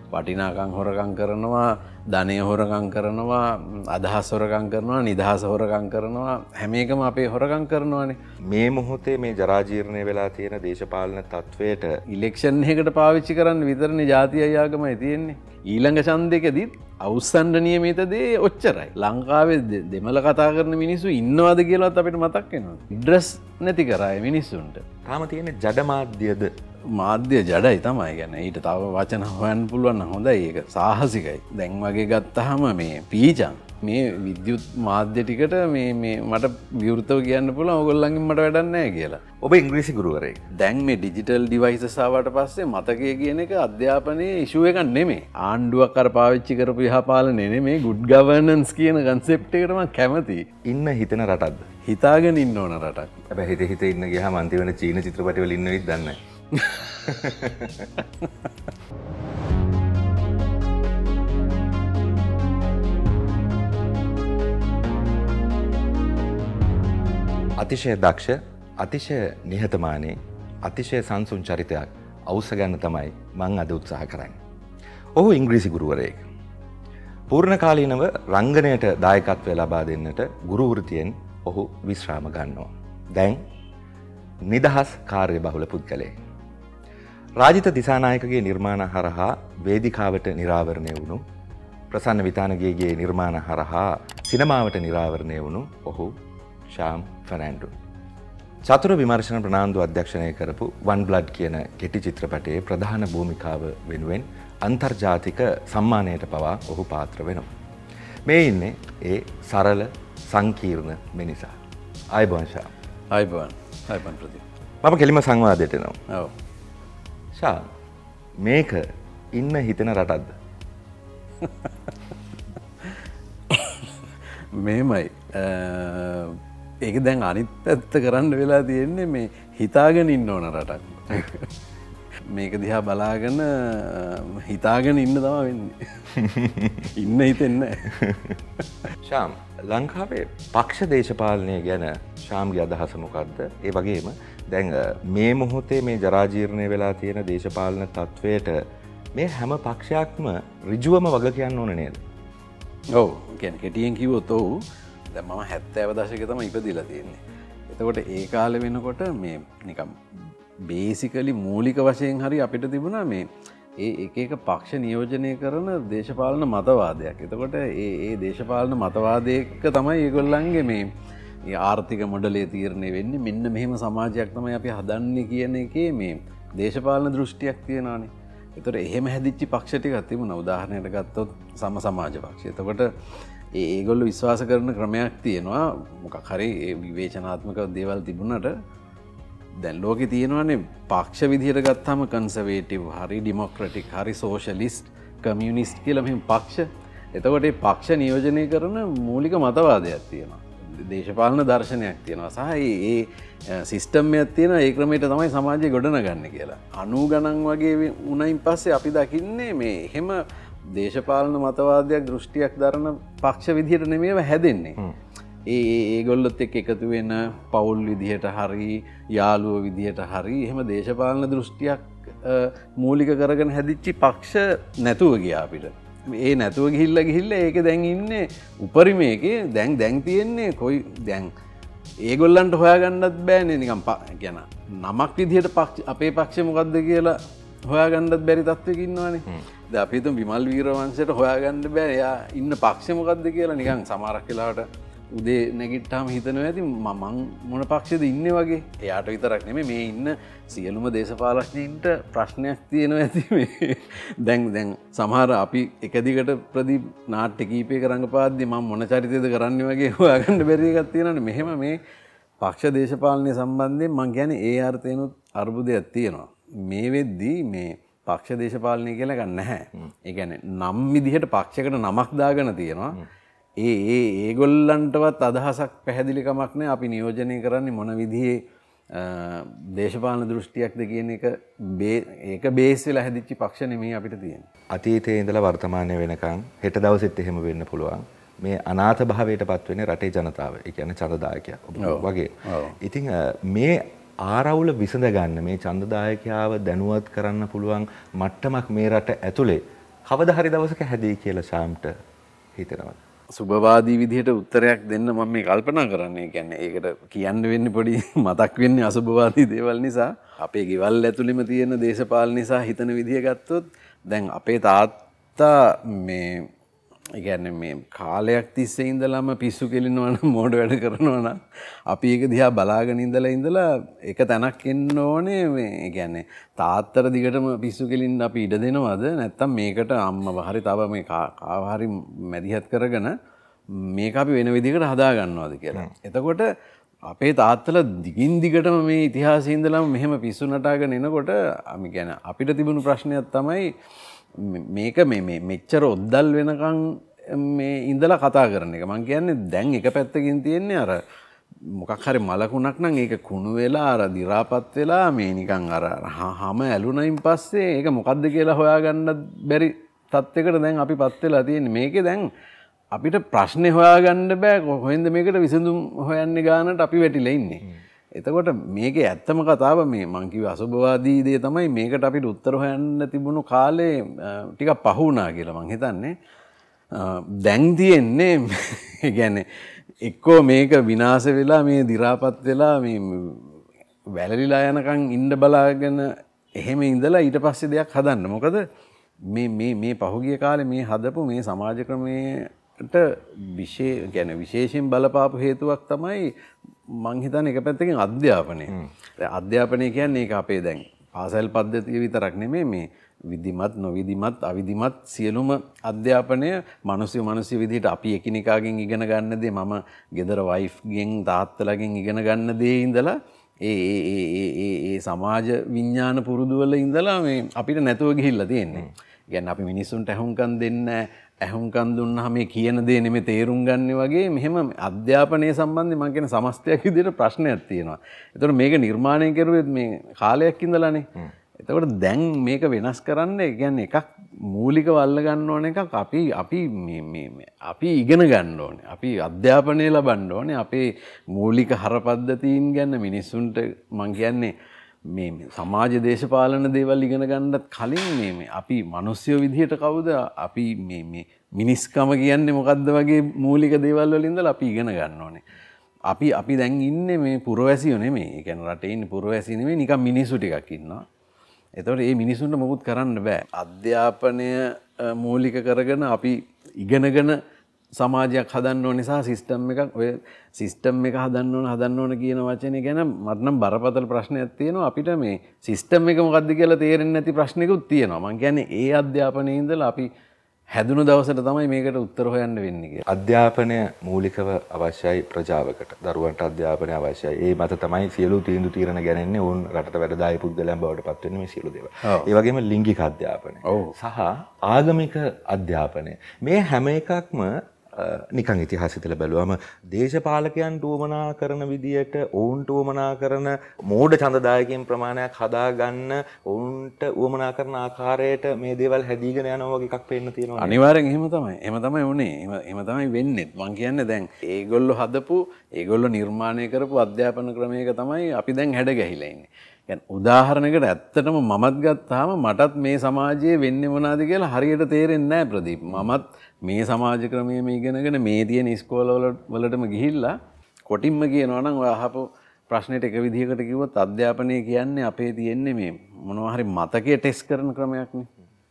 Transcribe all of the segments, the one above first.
වටිනාකම් හොරකම් කරනවා, ධනය හොරකම් කරනවා, අදහස් හොරකම් කරනවා, නිදහස හොරකම් කරනවා, හැම එකම අපේ හොරකම් කරනවානේ. මේ මොහොතේ මේ ජරාජීර්ණය වෙලා තියෙන දේශපාලන තත්වයට ඉලෙක්ෂන් එකකට පාවිච්චි කරන්න විතරනේ ජාතිය ආගමයි තියෙන්නේ. ඊළඟ ඡන්දෙකදීත් අවුස්සන්න නියමිත දේ ඔච්චරයි. ලංකාවේ දෙමළ කතා කරන මිනිස්සු ඉන්නවද කියලාත් අපිට මතක් වෙනවා. ඩ්‍රස් නැති කරාය මිනිස්සුන්ට. තාම තියෙන ජඩ මාධ්‍යද මාධ්‍ය ජඩයි තමයි ගැන ඊට තව වචන හොයන්න පුළුවන් හොඳයි ඒක සාහසිකයි. දැන් වගේ ගත්තහම මේ පීචන් මේ විද්‍යුත් මාධ්‍ය ටිකට මේ මට විවෘතව කියන්න පුළුවන් ඕගොල්ලන්ගෙන් මට වැඩක් නැහැ කියලා. ඔබ ඉංග්‍රීසි ගුරුවරයෙක්. දැන් මේ ඩිජිටල් ඩිවයිසස් ආවට පස්සේ මතකය කියන එක අධ්‍යාපනයේ ඉෂුව එකක් නෙමෙයි. ආණ්ඩුවක් අර පාවිච්චි කරපු යහපාලනේ නෙමෙයි good governance කියන concept එකට මම කැමතියි. ඉන්න හිතන රටක්ද? හිතාගෙන ඉන්න ඕන රටක්. හැබැයි හිත ඉන්න ගියාම අන්තිම වෙන චීන චිත්‍රපටවල ඉන්න වෙයිද දන්නේ නැහැ. අතිශය දක්ෂ, අතිශය නිහතමානී, අතිශය සංසුන් චරිතයක් අවශ්‍ය ගන්න තමයි මම අද උත්සාහ කරන්නේ. ඔහු ඉංග්‍රීසි ගුරුවරයෙක්. පූර්ණ කාලීනව රංගනයට දායකත්වය ලබා දෙන්නට ගුරු වෘත්තියෙන් ඔහු විශ්‍රාම ගන්නවා. දැන් නිදහස් කාර්යබහුල පුද්ගලයෙක්. රාජිත දිසානායකගේ නිර්මාණ හරහා වේදිකාවට නිරාවරණය වුණු, ප්‍රසන්න විතානගේගේ නිර්මාණ හරහා සිනමාවට නිරාවරණය වුණු ඔහු ශාම් ෆර්නැන්ඩෝ. චතුර විමර්ශන ප්‍රනාන්දු අධ්‍යක්ෂණය කරපු වන් බ්ලඩ් කියන කෙටි චිත්‍රපටයේ ප්‍රධාන භූමිකාව වෙනුවෙන් අන්තර්ජාතික සම්මානයට පවා ඔහු පාත්‍ර වෙනවා. මේ ඉන්නේ ඒ සරල සංකීර්ණ මිනිසා. ආයුබෝවන් ශාම්. ආයුබෝවන්. ආයුබෝවන් ප්‍රදීප්. මම කෙලිම සංවාදයට එනවා. ඔව්. ශාම් මේක ඉන්න හිතෙන රටක්ද? මෙහෙමයි. ඒක දැන් අනිත් පැත්ත කරන්න වෙලා තියෙන්නේ මේ හිතාගෙන ඉන්න ඕන රටක්. මේක දිහා බලාගෙන හිතාගෙන ඉන්න තමයි වෙන්නේ. ඉන්න හිතෙන්නේ නැහැ. ශාම් ලංකාවේ පක්ෂ දේශපාලනය ගැන ශාම්ගේ අදහස මොකක්ද? ඒ වගේම දැන් මේ මොහොතේ මේ ජරාජීර්ණය වෙලා තියෙන දේශපාලන තත්වයට මේ හැම පක්ෂයක්ම ඍජුවම වග කියන්න ඕන නේද? ඔව්. කියන්නේ කෙටියෙන් කිව්වොත් ඔව්. දැන් මම 70 දශකේ තමයි ඉපදිලා තියෙන්නේ. එතකොට ඒ කාලේ වෙනකොට මේ නිකම් බේසිකලි මූලික වශයෙන් හරි අපිට තිබුණා මේ ඒ එක පක්ෂ නියෝජනය කරන දේශපාලන මතවාදයක්. එතකොට ඒ දේශපාලන මතවාදයක තමයි ඒගොල්ලන්ගේ මේ ආර්ථික මොඩලේ තීරණය වෙන්නේ. මෙන්න මෙහෙම සමාජයක් තමයි අපි හදන්නේ කියන එකේ මේ දේශපාලන දෘෂ්ටියක් තියෙනවානේ. එතකොට එහෙම හැදිච්ච පක්ෂ ටිකක් තිබුණා. උදාහරණයක් ගත්තොත් සම සමාජ පක්ෂය. එතකොට ඒගොල්ලෝ විශ්වාස කරන ක්‍රමයක් තියෙනවා. මොකක් හරි විවේචනාත්මක දේවල් තිබුණාට දැන් ලෝකේ තියෙනවානේ පක්ෂ විදිහට ගත්තාම කන්සර්වේටිව් හරි ඩෙමොක්‍රටික් හරි සෝෂලිස්ට් කමියුනිස්ට් කියලා මෙහෙම පක්ෂ. එතකොට මේ පක්ෂ නියෝජනය කරන මූලික මතවාදයක් තියෙනවා. දේශපාලන දර්ශනයක් තියෙනවා. සහ ඒ සිස්ටම් එකක් තියෙනවා. ඒ ක්‍රමයට තමයි සමාජය ගොඩනගන්නේ කියලා. 90 ගණන් වගේ වුණයින් පස්සේ අපි දකින්නේ මේ එහෙම දේශපාලන මතවාදයක් දෘෂ්ටියක් දරන පක්ෂ විදිහට නෙමෙයිව හැදෙන්නේ. ඒගොල්ලොත් එක්ක එකතු වෙන පවුල් විදිහට හරි යාළුවෝ විදිහට හරි එහෙම දේශපාලන දෘෂ්ටියක් මූලික කරගෙන හැදිච්ච පක්ෂ නැතුව ගියා අපිට. ඒ නැතුව ගිහිල්ලා ඒක දැන් ඉන්නේ උපරිමයකේ දැන් තියෙන්නේ කොයි දැන් ඒගොල්ලන්ට හොයාගන්නත් බෑනේ නිකන් කියන නමක් විදිහට අපේ පක්ෂය මොකද්ද කියලා හොයාගන්නත් බැරි තත්ත්වයක ඉන්නවානේ. දැන් අපි හිතමු විමල් වීරවංශයට හොයාගන්න බෑ එයා ඉන්න පක්ෂය මොකද්ද කියලා නිකන් සමහරක් වෙලාවට උදේ නැගිට්ටාම හිතනවා ඇති මම මොන පක්ෂද ඉන්නේ වගේ. එයාට විතරක් නෙමෙයි මේ ඉන්න සියලුම දේශපාලඥයින්ට ප්‍රශ්නයක් තියෙනවා ඇති මේ. දැන් සමහර අපි එක දිගට ප්‍රදීප් නාට්‍ය කීපයක රඟපාද්දී මම මොන චරිතයද කරන්නේ වගේ හොයාගන්න බැරි එකක් තියෙනවානේ. මෙහෙම මේ පක්ෂ දේශපාලනය සම්බන්ධයෙන් මම කියන්නේ ඒ අර්ථයෙන්ුත් අර්බුදයක් තියෙනවා. මේ වෙද්දී මේ පක්ෂ දේශපාලනය කියලා එකක් නැහැ. ඒ කියන්නේ නම් විදිහට පක්ෂයකට නමක් දාගෙන තියෙනවා. ඒගොල්ලන්ටවත් අදහසක් පැහැදිලිකමක් නෑ අපි නියෝජනය කරන්නේ මොන විදිහේ දේශපාලන දෘෂ්ටියක්ද කියන එක ඒක බේස් වෙලා හැදිච්ච පක්ෂ නෙමෙයි අපිට තියෙන්නේ. අතීතයේ ඉඳලා වර්තමානයේ වෙනකන් හෙට දවසෙත් එහෙම වෙන්න පුළුවන්. මේ අනාථ භාවයටපත් වෙන්නේ රටේ ජනතාව. ඒ කියන්නේ ඡන්දදායකයා වගේ. ඉතින් මේ ආරවුල විසඳ ගන්න මේ ඡන්දදායකයාව දැනුවත් කරන්න පුළුවන් මට්ටමක් මේ රට ඇතුලේ කවදා හරි දවසක හැදෙයි කියලා ශාම්ට හිතෙනවද? සුභවාදී විදිහට උත්තරයක් දෙන්න මම මේ කල්පනා කරන්නේ. කියන්නේ ඒකට කියන්න වෙන්නේ පොඩි මතක් වෙන්නේ අසුභවාදී දේවල් නිසා. අපේ ගෙවල් ඇතුළෙම තියෙන දේශපාලන නිසා හිතන විදිහ ගත්තොත් දැන් අපේ තාත්තා මේ කියන්නේ මේ කාලයක් තිස්සේ ඉඳලාම පිස්සු කෙලිනවා නම් මෝඩ වැඩ කරනවා නම් අපි ඒක දිහා බලාගෙන ඉඳලා එක තැනක් එන්න ඕනේ. මේ කියන්නේ තාත්තට දිගටම පිස්සු කෙලින්න අපි ඉඩ දෙනවද නැත්නම් මේකට අම්මව හරි තව මේ කාව හරි මැදිහත් කරගෙන මේක අපි වෙන විදිහකට හදා ගන්නවද කියලා. එතකොට අපේ තාත්තලා දිගින් දිගටම මේ ඉතිහාසයේ ඉඳලාම මෙහෙම පිස්සු නටාගෙන එනකොට අපි කියන්නේ අපිට තිබුණු ප්‍රශ්නයක් තමයි මේක මේ මෙච්චර ඔද්දල් වෙනකන් මේ ඉඳලා කතා කරන එක. මං කියන්නේ දැන් එක පැත්තකින් තියෙන්නේ අර මොකක් හරි මලකුණක් නම් ඒක කුණු වෙලා අර දි รา පත් වෙලා මේ නිකන් අර හැම ඇලුනයින් පස්සේ ඒක මොකද්ද කියලා හොයාගන්න බැරි තත්යකට දැන් අපි පත් වෙලා තියෙන්නේ. මේකේ දැන් අපිට ප්‍රශ්නේ හොයාගන්න බෑ කොහෙන්ද මේකට විසඳුම් හොයන්නේ ගානට අපි වැටිලා ඉන්නේ. එතකොට මේකේ ඇත්තම කතාව මේ මං කිව්ව අසුභවාදී දේ තමයි මේකට අපිට උත්තර හොයන්න තිබුණු කාලේ ටිකක් පහු වුණා කියලා මං හිතන්නේ. දැන් තියෙන්නේ කියන්නේ එක්කෝ මේක විනාශ වෙලා මේ දි รา පත් වෙලා මේ වැළලිලා යනකම් ඉන්න බලාගෙන එහෙම ඉඳලා ඊට පස්සේ දෙයක් හදන්න. මොකද මේ පහුගිය කාලේ මේ හදපු මේ සමාජ ක්‍රමයට විශේෂයෙන් බලපාපු හේතුවක් තමයි මං හිතන්නේ එක පැත්තකින් අධ්‍යාපනය. අධ්‍යාපනය කියන්නේ ඒක අපේ දැන් පාසල් පද්ධතිය විතරක් නෙමෙයි මේ විධිමත් නොවිධිමත් අවිධිමත් සියලුම අධ්‍යාපනය මිනිස්සු විදිහට අපි එකිනෙකාගෙන් ඉගෙන ගන්න දේ මම ගෙදර වයිෆ්ගෙන් තාත්තලාගෙන් ඉගෙන ගන්න දේ ඉඳලා ඒ සමාජ විඥාන පුරුදු වල ඉඳලා මේ අපිට නැතුව ගිහිල්ලා තියෙන්නේ. කියන්නේ අපි මිනිස්සුන්ට ඇහුම්කන් දෙන්න ඇහුම්කන් දුන්නාම මේ කියන දේ නෙමෙයි තේරුම් ගන්න වගේ මෙහෙම අධ්‍යාපනයේ සම්බන්ධයෙන් මම කියන සමස්තයක් විදිහට ප්‍රශ්නයක් තියෙනවා. ඒතකොට මේක නිර්මාණය කරුවේ මේ කාලයක් ඉඳලානේ. එතකොට දැන් මේක වෙනස් කරන්න කියන්නේ එකක් මූලිකව අල්ල ගන්න ඕන එකක් අපි ඉගෙන ගන්න ඕනේ. අපි අධ්‍යාපනය ලබන්න ඕනේ. අපේ මූලික හරපද්ධතීන් ගැන මිනිස්සුන්ට මං කියන්නේ මේ සමාජ දේශපාලන දේවල් ඉගෙන ගන්නත් කලින් මේ අපි මිනිස්සු විදිහට කවුද අපි මේ මිනිස්කම කියන්නේ මොකද්ද වගේ මූලික දේවල් වලින් ඉඳලා අපි ඉගෙන ගන්න ඕනේ. අපි දැන් ඉන්නේ මේ පුරවැසියෝ නෙමෙයි. ඒ කියන්නේ රටේ ඉන්නේ පුරවැසියෝ නෙමෙයි නිකන් මිනිස්සු ටිකක් ඉන්නවා. එතකොට මේ මිනිසුන්ට මොකුත් කරන්න බෑ. අධ්‍යාපනය මූලික කරගෙන අපි ඉගෙනගෙන සමාජයක් හදන්න ඕන නිසා සිස්ටම් එක හදන්න ඕන කියන වචනේ ගැන මට නම් බරපතල ප්‍රශ්නයක් තියෙනවා. අපිට මේ සිස්ටම් එක මොකද්ද කියලා තේරෙන්නේ නැති ප්‍රශ්නකුත් තියෙනවා. මං කියන්නේ ඒ අධ්‍යාපනයේ ඉඳලා අපි හැදුණු දවසට තමයි මේකට උත්තර හොයන්න වෙන්නේ කියලා. අධ්‍යාපනය මූලිකව අවශ්‍යයි ප්‍රජාවකට. දරුවන්ට අධ්‍යාපනය අවශ්‍යයි. ඒ මත තමයි සියලු තීන්දුව తీරන ගැනෙන්නේ. වුන් රටට වැඩදායී පුද්ගලයන් බවට පත් වෙන්නේ මේ සියලු දේවල්. ඒ වගේම ලිංගික අධ්‍යාපනය සහ ආගමික අධ්‍යාපනය. මේ හැම එකක්ම නිකන් ඉතිහාසය බැලුවම දේශපාලකයන්ට උවමනා කරන විදියට ඔවුන්ට උවමනා කරන මෝඩ ඡන්දදායකයන් ප්‍රමාණයක් හදාගන්න ඔවුන්ට උවමනා කරන ආකාරයට මේ දේවල් හැදීගෙන යනවා වගේ එකක් පේන්න තියෙනවා. අනිවාර්යෙන් එහෙම තමයි උනේ. එහෙම තමයි වෙන්නේ. මං කියන්නේ දැන් ඒගොල්ලෝ හදපු ඒගොල්ලෝ නිර්මාණය කරපු අධ්‍යාපන ක්‍රමයක තමයි අපි දැන් හැඩ ගැහිලා ඉන්නේ. උදාහරණයකට ඇත්තටම මමත් ගත්තාම මටත් මේ සමාජයේ වෙන්නේ මොනවද කියලා හරියට තේරෙන්නේ නැහැ ප්‍රදීප්. මමත් මේ සමාජ ක්‍රමයේම ඉගෙනගෙන මේ තියෙන ඉස්කෝලවලටම ගිහිල්ලා කොටින්ම කියනවා නම් ඔය අහපු ප්‍රශ්නෙට එක විදිහකට කිව්වොත් අධ්‍යාපනය කියන්නේ අපේ තියෙන්නේ මේ මොනවා හරි මතකයේ ටෙස්ට් කරන ක්‍රමයක්නේ.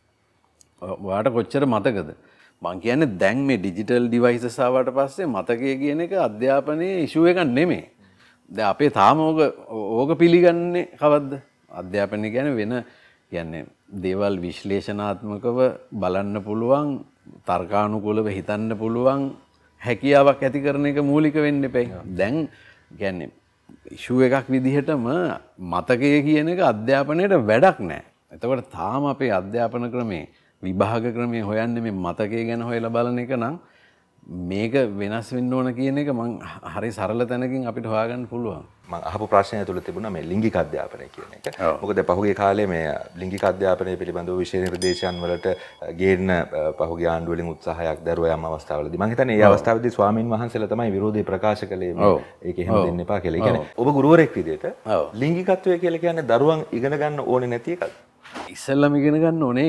ඔයාට කොච්චර මතකද? මං කියන්නේ දැන් මේ ඩිජිටල් ඩිවයිසස් ආවට පස්සේ මතකය කියන එක අධ්‍යාපනයේ ඉෂුව එකක් නෙමෙයි. දැන් අපේ තාම ඕක පිළිගන්නේ කවද්ද? අධ්‍යාපනය කියන්නේ දේවල් විශ්ලේෂණාත්මකව බලන්න පුළුවන්, තර්කානුකූලව හිතන්න පුළුවන් හැකියාවක් ඇති කරන එක මූලික වෙන්න එපයි. දැන් කියන්නේ ඉෂුව එකක් විදිහටම මතකය කියන එක අධ්‍යාපනයට වැඩක් නැහැ. එතකොට තාම අපේ අධ්‍යාපන ක්‍රමේ විභාග ක්‍රමේ හොයන්නේ මේ මතකය ගැන හොයලා බලන එක නම් මේක වෙනස් වෙන්න ඕන කියන එක මං හරි සරල තැනකින් අපිට හොයාගන්න පුළුවන්. මම අහපු ප්‍රශ්නය තුළ තිබුණා මේ ලිංගික අධ්‍යාපනය කියන එක. මොකද පහුගිය කාලේ මේ ලිංගික අධ්‍යාපනය පිළිබඳව විශේෂ නිර්දේශයන් වලට ගේන්න පහුගිය ආණ්ඩුව වලින් උත්සාහයක් දරුවා යම් අවස්ථාවලදී. මම හිතන්නේ මේ අවස්ථාවේදී ස්වාමින් වහන්සේලා තමයි විරෝධය ප්‍රකාශ කළේ මේක එහෙම දෙන්න එපා කියලා. ඒ කියන්නේ ඔබ ගුරුවරයෙක් විදිහට ලිංගිකත්වය කියලා කියන්නේ දරුවන් ඉගෙන ගන්න ඕනේ නැති එකක්ද? ඉස්සෙල්ලාම ඉගෙන ගන්න ඕනේ ඒක.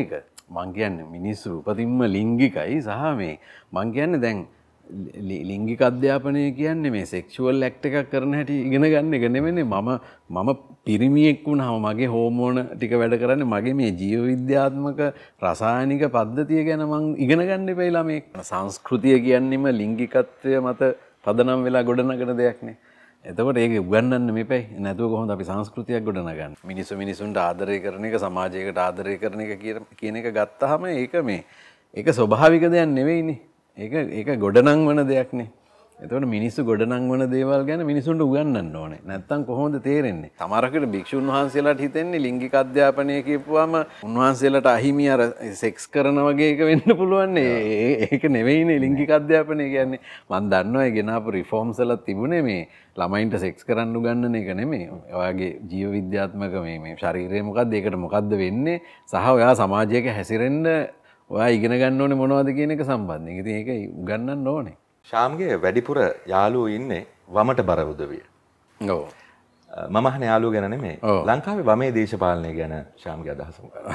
මං කියන්නේ මිනිස්සු උපතින්ම ලිංගිකයි සහ මේ මං කියන්නේ දැන් ලිංගික අධ්‍යාපනය කියන්නේ මේ සෙක්ෂුවල් ඇක්ට් එකක් කරන හැටි ඉගෙන ගන්න එක නෙමෙයි. මම පිරිමියෙක් වුණාම මගේ හෝමෝන ටික වැඩ කරන්නේ මගේ මේ ජීව විද්‍යාත්මක රසායනික පද්ධතිය ගැන මං ඉගෙන ගන්න එපා ළමයි. සංස්කෘතිය කියන්නේම ලිංගිකත්වය මත පදනම් වෙලා ගොඩනගන දෙයක්නේ. එතකොට ඒක උගන්වන්න මෙපයි. නැතුව කොහොමද අපි සංස්කෘතියක් ගොඩනගන්නේ? මිනිසුන්ට ආදරය කරන එක, සමාජයකට ආදරය කරන එක කියන එක ගත්තාම ඒක ස්වභාවික දෙයක් නෙවෙයිනේ. ඒක ගොඩනංවන දෙයක්නේ. එතකොට මිනිස්සු ගොඩනංවන දේවල් ගැන මිනිසුන්ට උගන්වන්න ඕනේ. නැත්තම් කොහොමද තේරෙන්නේ? සමහරකට භික්ෂුන් වහන්සේලාට හිතෙන්නේ ලිංගික අධ්‍යාපනය කියපුවාම උන්වහන්සේලාට අහිමි අර සෙක්ස් කරන වගේ එක වෙන්න පුළුවන්. ඒක නෙවෙයිනේ ලිංගික අධ්‍යාපනය කියන්නේ. මම දන්නවා ඒ ගෙනාපු රිෆෝම්ස් වල තිබුණේ මේ ළමයින්ට සෙක්ස් කරන්න උගන්වන එක නෙමෙයි. ඔයාගේ ජීව විද්‍යාත්මක මේ ශරීරය මොකද්ද? ඒකට මොකද්ද වෙන්නේ? සහ ඔයා සමාජයක හැසිරෙන්න ඔයා ඉගෙන ගන්න ඕනේ මොනවද කියන එක සම්බන්ධයෙන්. ඉතින් ඒක උගන්වන්න ඕනේ. ශාම්ගේ වැඩිපුර යාළුවෝ ඉන්නේ වමට බර උදවිය. ඔව්. මම අහන යාළුවෝ ගැන නෙමෙයි. ලංකාවේ වමේ දේශපාලනය ගැන ශාම්ගේ අදහස මොකක්ද?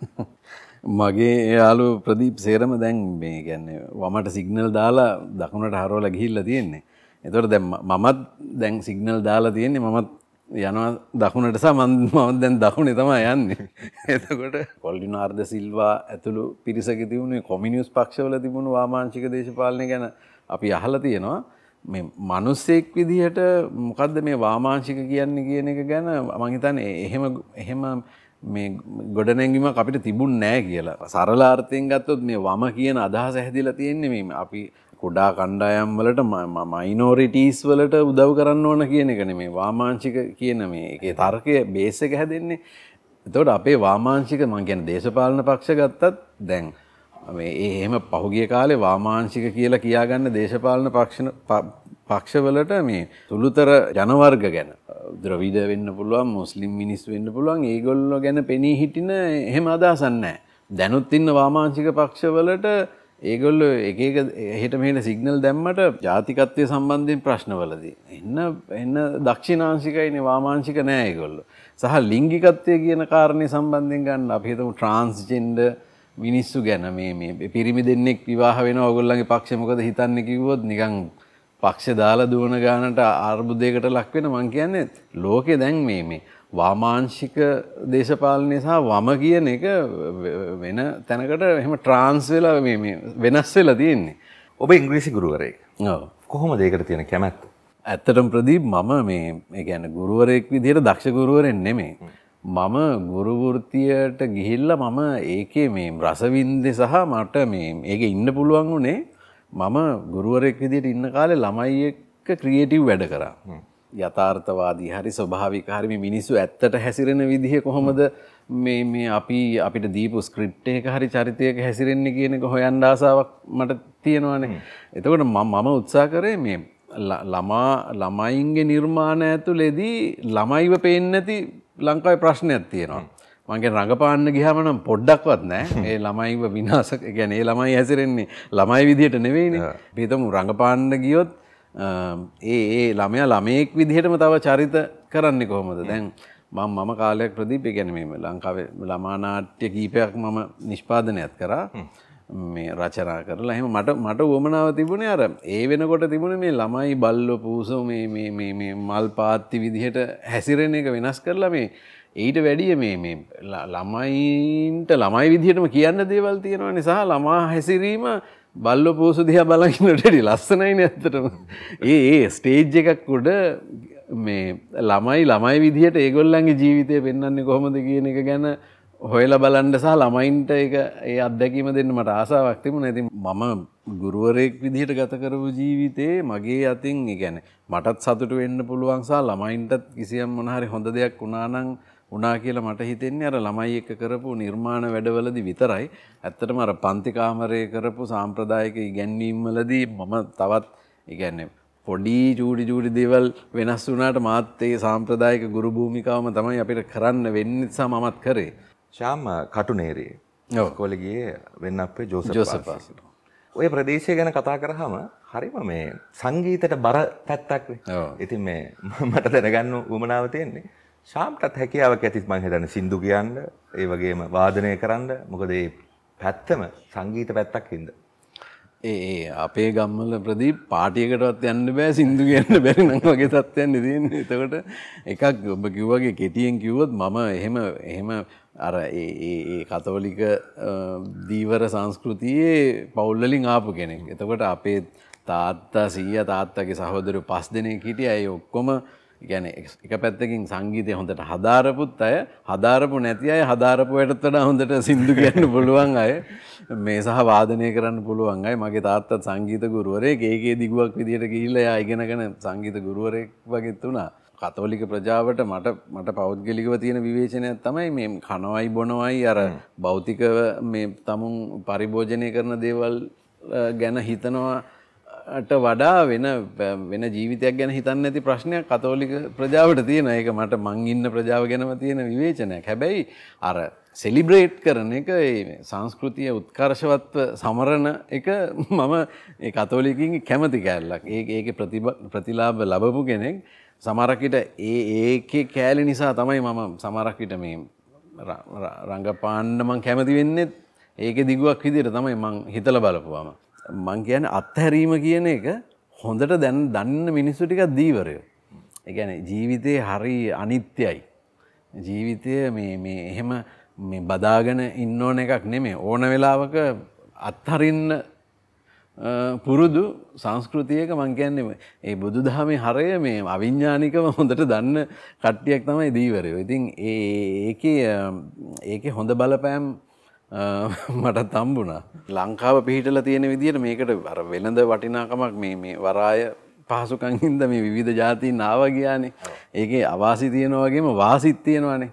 මගේ යාළුවෝ ප්‍රදීප් සේරම දැන් මේ කියන්නේ වමට සිග්නල් දාලා දකුණට හරවලා ගිහිල්ලා තියෙන්නේ. ඒතකොට දැන් මමත් දැන් සිග්නල් දාලා තියෙන්නේ මමත් යනවා දකුණට සහ මම දැන් දකුණේ තමයි යන්නේ. එතකොට කොල්ඩිනාර්ද සිල්වා ඇතුළු පිරිසක තිබුණේ කොමියුනිස්ට් පක්ෂවල තිබුණු වාමාංශික දේශපාලනය ගැන අපි අහලා තියෙනවා. මේ මිනිස්සෙක් විදිහට මොකද්ද මේ වාමාංශික කියන්නේ කියන එක ගැන මම හිතන්නේ එහෙම මේ ගොඩනැගීමක් අපිට තිබුණ නැහැ කියලා. සරල අර්ථයෙන් ගත්තොත් මේ වම කියන අදහස හැදිලා තියෙන්නේ මේ අපි කුඩා කණ්ඩායම් වලට මයිනොරිටිස් වලට උදව් කරන්න ඕන කියන එක නෙමෙයි. වාමාංශික කියන මේ ඒකේ තර්කය බේස් එක හැදෙන්නේ. එතකොට අපේ වාමාංශික මම කියන්නේ දේශපාලන පක්ෂ ගත්තත් දැන් මේ එහෙම පහුගිය කාලේ වාමාංශික කියලා කියාගන්න දේශපාලන පක්ෂවලට මේ සුළුතර ජනවර්ග ගැන ද්‍රවිඩ වෙන්න පුළුවන්, මුස්ලිම් මිනිස්සු වෙන්න පුළුවන්, ඒගොල්ලෝ ගැන පෙනී හිටින එහෙම අදහසක් නැහැ. දැනුත් ඉන්න වාමාංශික පක්ෂවලට ඒගොල්ලෝ එක එහෙට මෙහෙට සිග්නල් දැම්මට ජාතිකත්වයේ සම්බන්ධයෙන් ප්‍රශ්නවලදී එන්න දක්ෂිණාංශිකයිනේ වාමාංශික නෑ ඒගොල්ලෝ. සහ ලිංගිකත්වය කියන කාරණේ සම්බන්ධයෙන් ගන්න අපි හිතමු ට්‍රාන්ස්ජෙන්ඩර් මිනිස්සු ගැන මේ පිරිමි දෙන්නෙක් විවාහ වෙනවා ඔයගොල්ලන්ගේ පක්ෂය මොකද හිතන්නේ කිව්වොත් නිකන් පක්ෂ දාලා දුවන ගානට අර්බුදයකට ලක් වෙන මං කියන්නේ ලෝකේ දැන් මේ වාමාංශික දේශපාලනය සහ වම කියන එක වෙන තැනකට එහෙම ට්‍රාන්ස් වෙලා මේ වෙනස් වෙලා තියෙන්නේ. ඔබ ඉංග්‍රීසි ගුරුවරයෙක්. ඔව්. කොහොමද ඒකට තියෙන කැමැත්ත? ඇත්තටම ප්‍රදීප් මම ඒ කියන්නේ ගුරුවරයෙක් විදිහට දක්ෂ ගුරුවරයෙක් නෙමෙයි. මම ගුරු වෘත්තියට ගිහිල්ලා මම ඒකේ මේ රසවින්දේ සහ මට මේකේ ඉන්න පුළුවන් උනේ මම ගුරුවරයෙක් විදිහට ඉන්න කාලේ ළමයි එක්ක ක්‍රියේටිව් වැඩ කරා. යථාර්ථවාදී හරි ස්වභාවික හරි මේ මිනිස්සු ඇත්තට හැසිරෙන විදිහ කොහොමද මේ අපිට දීපු ස්ක්‍රිප්ට් එක හරි චරිතයක හැසිරෙන්නේ කියන එක හොයන්න ආසාවක් මට තියෙනවානේ. එතකොට මම උත්සාහ කරේ මේ ළමයින්ගේ නිර්මාණ ඇතුළේදී ළමයිව පේන්නේ නැති ලංකාවේ ප්‍රශ්නයක් තියෙනවා. මම කියන්නේ රඟපාන්න ගියාම නම් පොඩ්ඩක්වත් නැහැ. ඒ ළමයිව විනාශ කියන්නේ ඒ ළමයි හැසිරෙන්නේ ළමයි විදිහට නෙවෙයිනේ. අපි හිතමු රඟපාන්න ගියොත් ඒ ළමයා ළමයෙක් විදිහටම තව චරිත කරන්නේ කොහොමද? දැන් මම කාලයක් ප්‍රදීප් කියන්නේ මේ ලංකාවේ ළමා නාට්‍ය කීපයක් මම නිෂ්පාදනයත් කරා. මේ රචනා කරලා එහෙම මට උවමනාව තිබුණේ අර ඒ වෙනකොට තිබුණේ මේ ළමයි බල්ලෝ පූසෝ මේ මල් පාත්ති විදිහට හැසිරෙන එක වෙනස් කරලා මේ ඊට වැඩිය මේ ළමයින්ට ළමයි විදිහටම කියන්න දේවල් තියෙනවානේ සහ ළමා හැසිරීම බල්ලෝ පූසෝ දිහා බලන ඉන්නට වැඩි ලස්සනයිනේ ඇත්තටම. ඒ ස්ටේජ් එකක් උඩ මේ ළමයි විදිහට ඒගොල්ලන්ගේ ජීවිතය පෙන්වන්නේ කොහොමද කියන එක ගැන හොයලා බලන්න සහ ළමයින්ට ඒ අත්දැකීම දෙන්න මට ආසාවක් තිබුණා. ඉතින් මම ගුරුවරයෙක් විදිහට ගත කරපු ජීවිතේ මගේ අතින් ඒ කියන්නේ මටත් සතුටු වෙන්න පුළුවන් සහ ළමයින්ටත් කිසියම් මොන හරි හොඳ දෙයක් වුණා කියලා මට හිතෙන්නේ අර ළමයි එක්ක කරපු නිර්මාණ වැඩවලදී විතරයි. ඇත්තටම අර පන්ති කාමරයේ කරපු සාම්ප්‍රදායික ඉගැන්වීම් වලදී මම තවත් ඒ කියන්නේ පොඩි චූටි දේවල් වෙනස් වුණාට මාත් ඒ සාම්ප්‍රදායික ගුරු භූමිකාවම තමයි අපිට කරන්න වෙන්නේ නිසා මමත් කරේ. ශාම් කටුනේරියේ ඉස්කෝලේ ගියේ වෙන්න අපේ ජෝසප් පාසල. ඔය ප්‍රදේශය ගැන කතා කරාම හරිම මේ සංගීතයට බර පැත්තක් නේ. ඉතින් මේ මට දැනගන්න උවමනාව තියෙන්නේ ශාම්ටත් හැකියාවක් ඇතිත් මම හිතන්නේ සින්දු කියන්න, ඒ වගේම වාදනය කරන්න. මොකද මේ පැත්තම සංගීත පැත්තක් හින්ද. ඒ අපේ ගම්වල ප්‍රදීප් පාටියකටවත් යන්න බෑ සින්දු කියන්න බැරි නම් වගේ තත්ත්වයන් තියෙන්නේ. එතකොට එකක් ඔබ කිව්වාගේ කෙටියෙන් කිව්වොත් මම එහෙම අර ඒ කතෝලික දීවර සංස්කෘතියේ පවුල් වලින් ආපු කෙනෙක්. එතකොට අපේ තාත්තා සීයා තාත්තගේ සහෝදරයෝ 5 දෙනෙක් හිටියා. ඒ ඔක්කොම يعني එක පැත්තකින් සංගීතය හොඳට හදාරපුත් අය, හදාරපු නැති අය, හදාරපුවටත් වඩා හොඳට සින්දු කියන්න පුළුවන් අය, මේ සහ වාදනය කරන්න පුළුවන් අය. මගේ තාත්තත් සංගීත ගුරුවරයෙක්. ඒකේ දිගුවක් විදියට ගිහිල්ලා එයා ඉගෙනගෙන සංගීත ගුරුවරයෙක් වගේත් වුණා. කතෝලික ප්‍රජාවට මට පෞද්ගලිකව තියෙන විවේචනයක් තමයි මේ කනවයි බොනවයි අර භෞතිකව මේ තමුන් පරිභෝජනය කරන දේවල් ගැන හිතනවාට වඩා වෙන ජීවිතයක් ගැන හිතන්නේ නැති ප්‍රශ්නයක් කතෝලික ප්‍රජාවට තියෙන. ඒක මට මං ඉන්න ප්‍රජාව ගැනම තියෙන විවේචනයක්. හැබැයි අර සෙලිබ්‍රේට් කරන එක, ඒ සංස්කෘතිය උත්කර්ෂවත්ව සමරන එක මම ඒ කතෝලිකයින්ගේ කැමති කැලලක්. ඒකේ ප්‍රතිලාභ ලැබපු කෙනෙක්. සමහරකිට ඒකේ කෑලි නිසා තමයි මම සමහරකිට මේ රංගපාන්න මං කැමති වෙන්නේ. ඒකේ දිගුවක් විදියට තමයි මං හිතලා බලපුවාම. මං කියන්නේ අත්හැරීම කියන එක හොඳට දන්න මිනිස්සු ටිකක් දීවරයෝ. ඒ කියන්නේ ජීවිතේ හරි අනිත්‍යයි. ජීවිතය මේ එහෙම මේ බදාගෙන ඉන්න ඕන එකක් නෙමෙයි. ඕන වෙලාවක අත්හරින්න පුරුදු සංස්කෘතියක මං කියන්නේ ඒ බුදුදහමේ හරය මේ අවිඥානිකව හොඳට දන්න කට්ටියක් තමයි දීවරයෝ. ඉතින් ඒකේ හොඳ බලපෑම් මට හම්බුණා. ලංකාව පිහිටලා තියෙන විදිහට මේකට අර වෙළඳ වටිනාකමක් මේ වරාය පහසුකම් හින්දා මේ විවිධ ජාතීන් ආවා ගියානේ. ඒකේ අවාසි තියෙනවා වගේම වාසිත් තියෙනවානේ.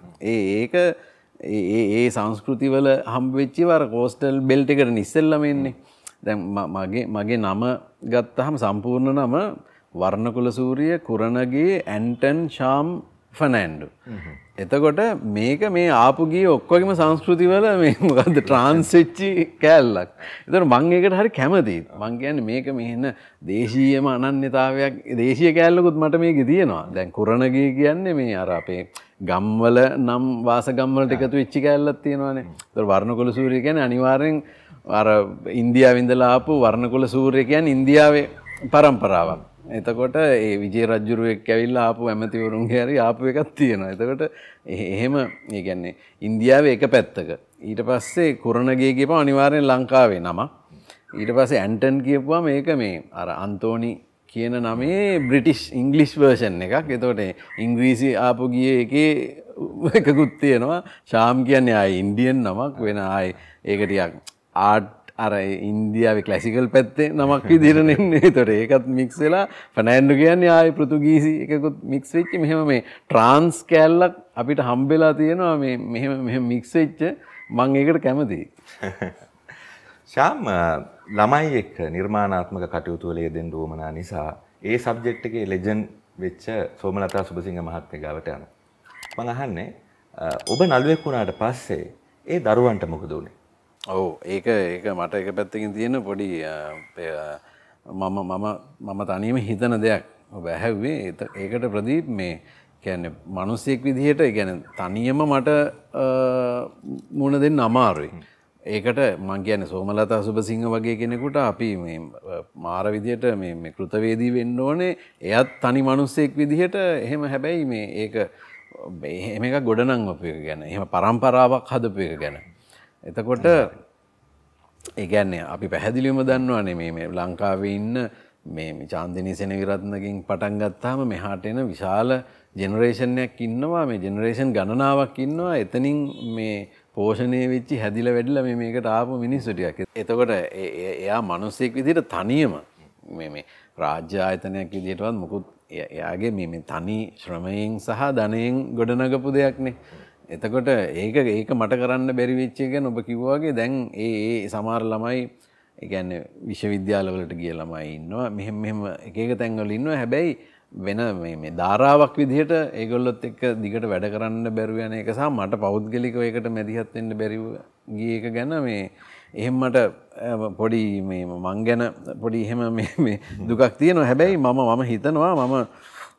ඒ සංස්කෘතිවල හම්බ වෙච්ච වර කෝස්ටල් බෙල්ට් එකට ඉස්සෙල්ලාම එන්නේ. දැන් මගේ නම ගත්තාම සම්පූර්ණ නම වර්ණකුල සූරිය කුරණගේ ඇන්ටන් ෂාම් ෆර්නෑන්ඩෝ. එතකොට මේක මේ ආපු ගිය ඔක්කොගේම සංස්කෘතිවල මේ මොකද්ද ට්‍රාන්ස් වෙච්ච කෑල්ලක්. ඒතර මම ඒකට හරි කැමතියි. මම කියන්නේ මේක මෙහෙන දේශීයම අනන්‍යතාවයක්, දේශීය කෑල්ලකුත් මට මේකේ තියෙනවා. දැන් කුරණගේ කියන්නේ මේ අර අපේ ගම්වල නම් වාස ගම්වලට එකතු වෙච්ච කෑල්ලක් තියෙනවානේ. ඒතර වර්ණකුල සූරිය කියන්නේ අනිවාර්යෙන් අර ඉන්දියාවෙන් ඉඳලා ආපු වර්ණකුල සූරිය කියන්නේ ඉන්දියාවේ පරම්පරාවක්. එතකොට ඒ විජේ රජුරුවෙක් ඇවිල්ලා ආපු ඇමතිවරුන්ගේ හරි ආපු එකක් තියෙනවා. එතකොට එහෙම ඒ කියන්නේ ඉන්දියාවේ එක පැත්තක. ඊට පස්සේ කුරණගේ කියපුවා අනිවාර්යෙන් ලංකාවේ නම. ඊට පස්සේ ඇන්ටන් කියපුවා මේක මේ අර අන්තෝනි කියන නමේ බ්‍රිටිෂ් ඉංග්ලිෂ් වර්ෂන් එකක්. එතකොට ඉංග්‍රීසි ආපු ගියේ එකේ එකකුත් තියෙනවා. ශාම් කියන්නේ ආයි ඉන්දියන් නමක් වෙන ආයි ඒක ටිකක් ආර්ට් අර ඉන්දියාවේ ක්ලාසිකල් පැත්තේ නමක් විදිහට නෙන්නේ. ඒතකොට ඒකත් මික්ස් වෙලා ෆර්නෑන්ඩෝ කියන්නේ ආයේ පෘතුගීසි එකකුත් මික්ස් වෙච්ච මෙහෙම මේ ට්‍රාන්ස් කෑල්ලක් අපිට හම්බෙලා තියෙනවා මේ මෙහෙම මික්ස් වෙච්ච. මම ඒකට කැමතියි. ශාම් ළමයි එක්ක නිර්මාණාත්මක කටයුතු වල යෙදෙන්න උවමනා නිසා ඒ සබ්ජෙක්ට් එකේ ලෙජන්ඩ් වෙච්ච සෝමලතා සුබසිංහ මහත්මිය ගාවට යනවා. මම අහන්නේ ඔබ නළුවෙක් වුණාට පස්සේ ඒ දරුවන්ට මොකද උනේ? ඔව් ඒක මට එක පැත්තකින් තියෙන පොඩි මම තනියම හිතන දෙයක්. ඔබ ඇහැව්වේ ඒකට ප්‍රදීප් මේ කියන්නේ මිනිස්සෙක් විදිහට ඒ කියන්නේ තනියම මට මුණ දෙන්න අමාරුයි. ඒකට මම කියන්නේ සෝමලතා සුබසිංහ වගේ කෙනෙකුට අපි මේ මාර විදිහට මේ කෘතවේදී වෙන්න ඕනේ. එයත් තනි මිනිස්සෙක් විදිහට එහෙම හැබැයි මේ ඒක එහෙම එකක් ගොඩනංවපු එක ගැන. එහෙම පරම්පරාවක් හදපු එක ගැන. එතකොට ඒ කියන්නේ අපි පැහැදිලිවම දන්නවනේ මේ ලංකාවේ ඉන්න මේ චාන්දිනී සෙනවිරත්නකින් පටන් ගත්තාම මෙහාට එන විශාල ජෙනරේෂන් එකක් ඉන්නවා. මේ ජෙනරේෂන් ගණනාවක් ඉන්නවා. එතනින් මේ පෝෂණය වෙච්චි හැදිලා වැඩිලා මේකට ආපු මිනිස්සු ටිකක්. එතකොට එයා මිනිස්සෙක් විදිහට තනියම මේ රාජ්‍ය ආයතනයක් විදිහටවත් මොකුත් එයාගේ මේ තනි ශ්‍රමයෙන් සහ ධනයෙන් ගොඩනගපු දෙයක්නේ. එතකොට ඒක මට කරන්න බැරි වෙච්ච එක ගැන ඔබ කිව්වා වගේ දැන් ඒ සමහර ළමයි ඒ කියන්නේ විශ්වවිද්‍යාලවලට ගිය ළමයි ඉන්නවා. මෙහෙම එක තැන්වල ඉන්නවා. හැබැයි වෙන මේ ධාරාවක් විදිහට ඒගොල්ලොත් එක්ක දිගට වැඩ කරන්න බැරුව යන එක සහ මට පෞද්ගලිකව ඒකට මැදිහත් වෙන්න බැරිව ගිය එක ගැන මේ එහෙම මට පොඩි මේ මං ගැන පොඩි එහෙම මේ දුකක් තියෙනවා. හැබැයි මම හිතනවා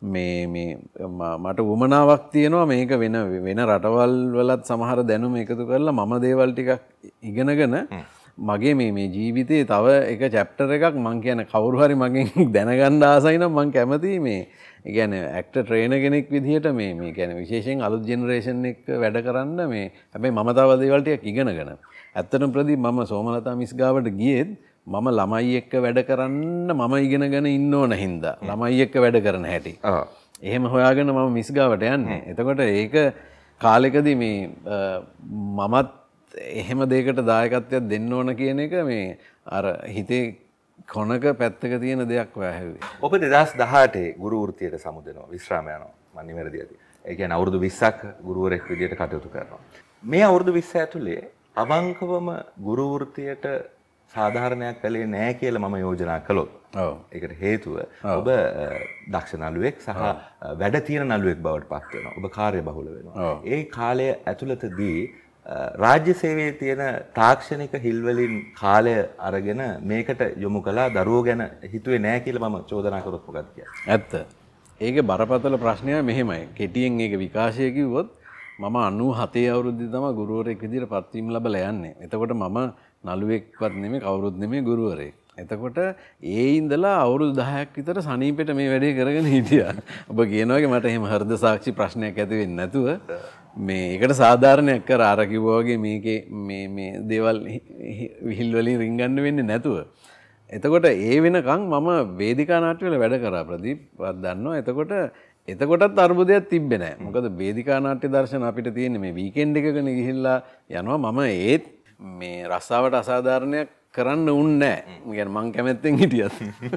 මට උමනාවක් තියෙනවා මේක වෙන රටවල් වලත් සමහර දැනුම එකතු කරලා මම දේවල් ටිකක් ඉගෙනගෙන මගේ මේ ජීවිතයේ තව එක චැප්ටර් එකක් මං කියන කවුරු හරි මගෙන් දැනගන්න ආසයි නම් මං කැමතියි මේ ඒ කියන්නේ ඇක්ටර් ට්‍රේනර් කෙනෙක් විදිහට මේ කියන්නේ විශේෂයෙන් අලුත් ජෙනරේෂන් එක වැඩ කරන්න මේ හැබැයි මම තව දේවල් ටිකක් ඉගෙනගෙන ඇත්තටම ප්‍රදීප් මම සෝමලතා මිස් ගාවට ගියේත් මම ළමයි එක්ක වැඩ කරන්න මම ඉගෙනගෙන ඉන්න ඕන හින්දා ළමයි එක්ක වැඩ කරන හැටි. එහෙම හොයාගෙන මම මිස් ගාවට යන්නේ. එතකොට ඒක කාලෙකදී මේ මමත් එහෙම දෙයකට දායකත්වයක් දෙන්න ඕන කියන එක මේ අර හිතේ කොනක පැත්තක තියෙන දෙයක් ඔයා හැව්වේ. ඔබ 2018 ගුරු වෘත්තියට සමුදෙනවා විශ්‍රාම යනවා මම නිවැරදි ඇති. ඒ කියන්නේ අවුරුදු 20ක් ගුරුවරයෙක් විදියට කටයුතු කරනවා. මේ අවුරුදු 20 ඇතුලේ අවංකවම ගුරු වෘත්තියට සාධාරණයක් කළේ නැහැ කියලා මම යෝජනා කළොත්. ඔව්. ඒකට හේතුව ඔබ දක්ෂ නළුවෙක් සහ වැඩ තියෙන නළුවෙක් බවට පත් වෙනවා. ඔබ කාර්යබහුල වෙනවා. ඒ කාලය ඇතුළතදී රාජ්‍ය සේවයේ තියෙන තාක්ෂණික හිල්වලින් කාලය අරගෙන මේකට යොමු කළා දරුවෝ ගැන හිතුවේ නැහැ කියලා මම චෝදනා කරොත් මොකක්ද කියන්නේ? ඇත්ත. ඒකේ බරපතල ප්‍රශ්නය මෙහෙමයි. කෙටියෙන් ඒක විකාශය කිව්වොත් මම 97 අවුරුද්දේ තමයි ගුරුවරයෙක් විදිහට පත්වීම ලැබලා යන්නේ. එතකොට මම නළුවෙක්වත් නෙමෙයි කවුරුත් නෙමෙයි ගුරුවරයෙක්. එතකොට ඒ ඉඳලා අවුරුදු 10ක් විතර සනීපෙට මේ වැඩේ කරගෙන හිටියා. ඔබ කියනවා වගේ මට එහෙම හෘද සාක්ෂි ප්‍රශ්නයක් ඇති වෙන්නේ නැතුව මේ ඒකට සාධාරණයක් කර අර කිව්වා වගේ මේකේ මේ දේවල් විහිල් වලින් රින්ගන්න වෙන්නේ නැතුව. එතකොට ඒ වෙනකන් මම වේදිකා නාට්‍ය වල වැඩ කරා ප්‍රදීප් වත් දන්නවා. එතකොටත් අර්බුදයක් තිබ්බේ නැහැ. මොකද වේදිකා නාට්‍ය දර්ශන අපිට තියෙන්නේ මේ වීකෙන්ඩ් එකකනේ ගිහිල්ලා යනවා. මම ඒත් මේ රස්සාවට අසාධාරණයක් කරන්න උන්නේ නැහැ. මං කැමැත්තෙන් හිටියත්.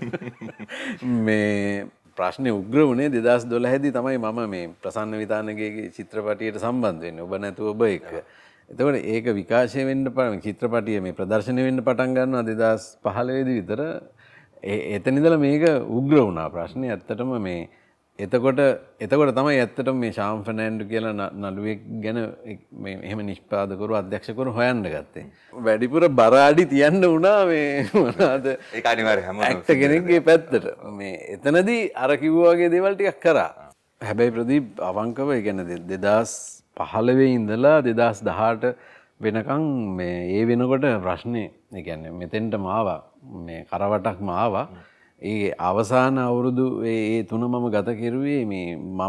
මේ ප්‍රශ්නේ උග්‍ර වුණේ 2012 දී තමයි මම මේ ප්‍රසන්න විතානගේ චිත්‍රපටියට සම්බන්ධ වෙන්නේ. ඔබ නැතුව ඔබ එක්ක. එතකොට ඒක විකාශය වෙන්න චිත්‍රපටිය මේ ප්‍රදර්ශනය වෙන්න පටන් ගන්නවා 2015 දී විතර. එතන ඉඳලා මේක උග්‍ර වුණා ප්‍රශ්නේ. ඇත්තටම මේ එතකොට තමයි ඇත්තටම මේ ශාම් ෆර්නෑන්ඩෝ කියලා නළුවෙක් ගැන මේ එහෙම නිෂ්පාදකවරු අධ්‍යක්ෂකවරු හොයන්න ගත්තේ. වැඩිපුර බර අඩි තියන්න වුණා මේ මොනවාද ඒක අනිවාර්යයෙන්ම ඇක්ටර් කෙනෙක්ගේ පැත්තට. මේ එතනදී අර කිව්වා වගේ දේවල් ටිකක් කරා. හැබැයි ප්‍රදීප් අවංකව ඒ කියන්නේ 2015 ඉඳලා 2018 වෙනකන් මේ ඒ වෙනකොට ප්‍රශ්නේ ඒ කියන්නේ මෙතෙන්ටම ආවා. මේ කරවටක්ම ආවා. ඒ අවසාන අවුරුදු ඒ තුන මම ගත කෙරුවේ මේ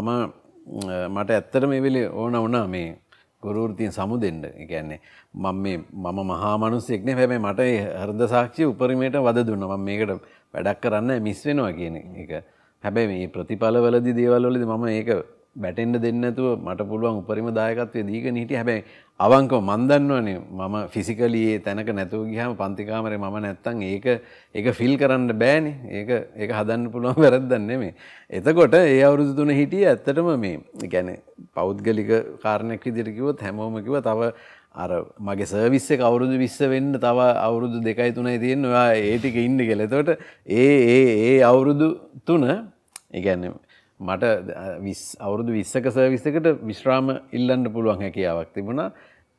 මට ඇත්තට මේ වෙලේ ඕන වුණා මේ ගුරු වෘත්තියෙන් සමුදෙන්න. ඒ කියන්නේ මම මහා මිනිස්සෙක් නේ. හැබැයි මට ඒ හෘද සාක්ෂිය උපරිමයට වද දුන්නා. මම මේකට වැඩක් කරන්න මිස් වෙනවා කියන එක. හැබැයි මේ ප්‍රතිඵලවලදී දේවල් වලදී මම ඒක බැටෙන්න දෙන්නේ නැතුව මට පුළුවන් උපරිම දායකත්වයේ දීගෙන හිටියා. හැබැයි අවංකව මන් දන්නවනේ මම ෆිසිකලි ඒ තැනක නැතුව ගියාම පන්ති කාමරේ මම නැත්තම් ඒක ෆිල් කරන්න බෑනේ. ඒක හදන්න පුළුවන් වැරද්දක් නෙමෙයි. එතකොට ඒ අවුරුදු තුන හිටියේ ඇත්තටම මේ කියන්නේ පෞද්ගලික කාරණයක් විදිහට කිව්වොත් හැමෝම කිව්වා තව අර මගේ සර්විස් එක අවුරුදු 20 වෙන්න තව අවුරුදු 2යි 3යි තියෙනවා. ඔයා ඒ ටික ඉන්න කියලා. එතකොට ඒ අවුරුදු තුන ඒ කියන්නේ මට අවුරුදු 20ක සර්විස් එකට විශ්‍රාම ඉල්ලන්න පුළුවන් හැකියාවක් තිබුණා.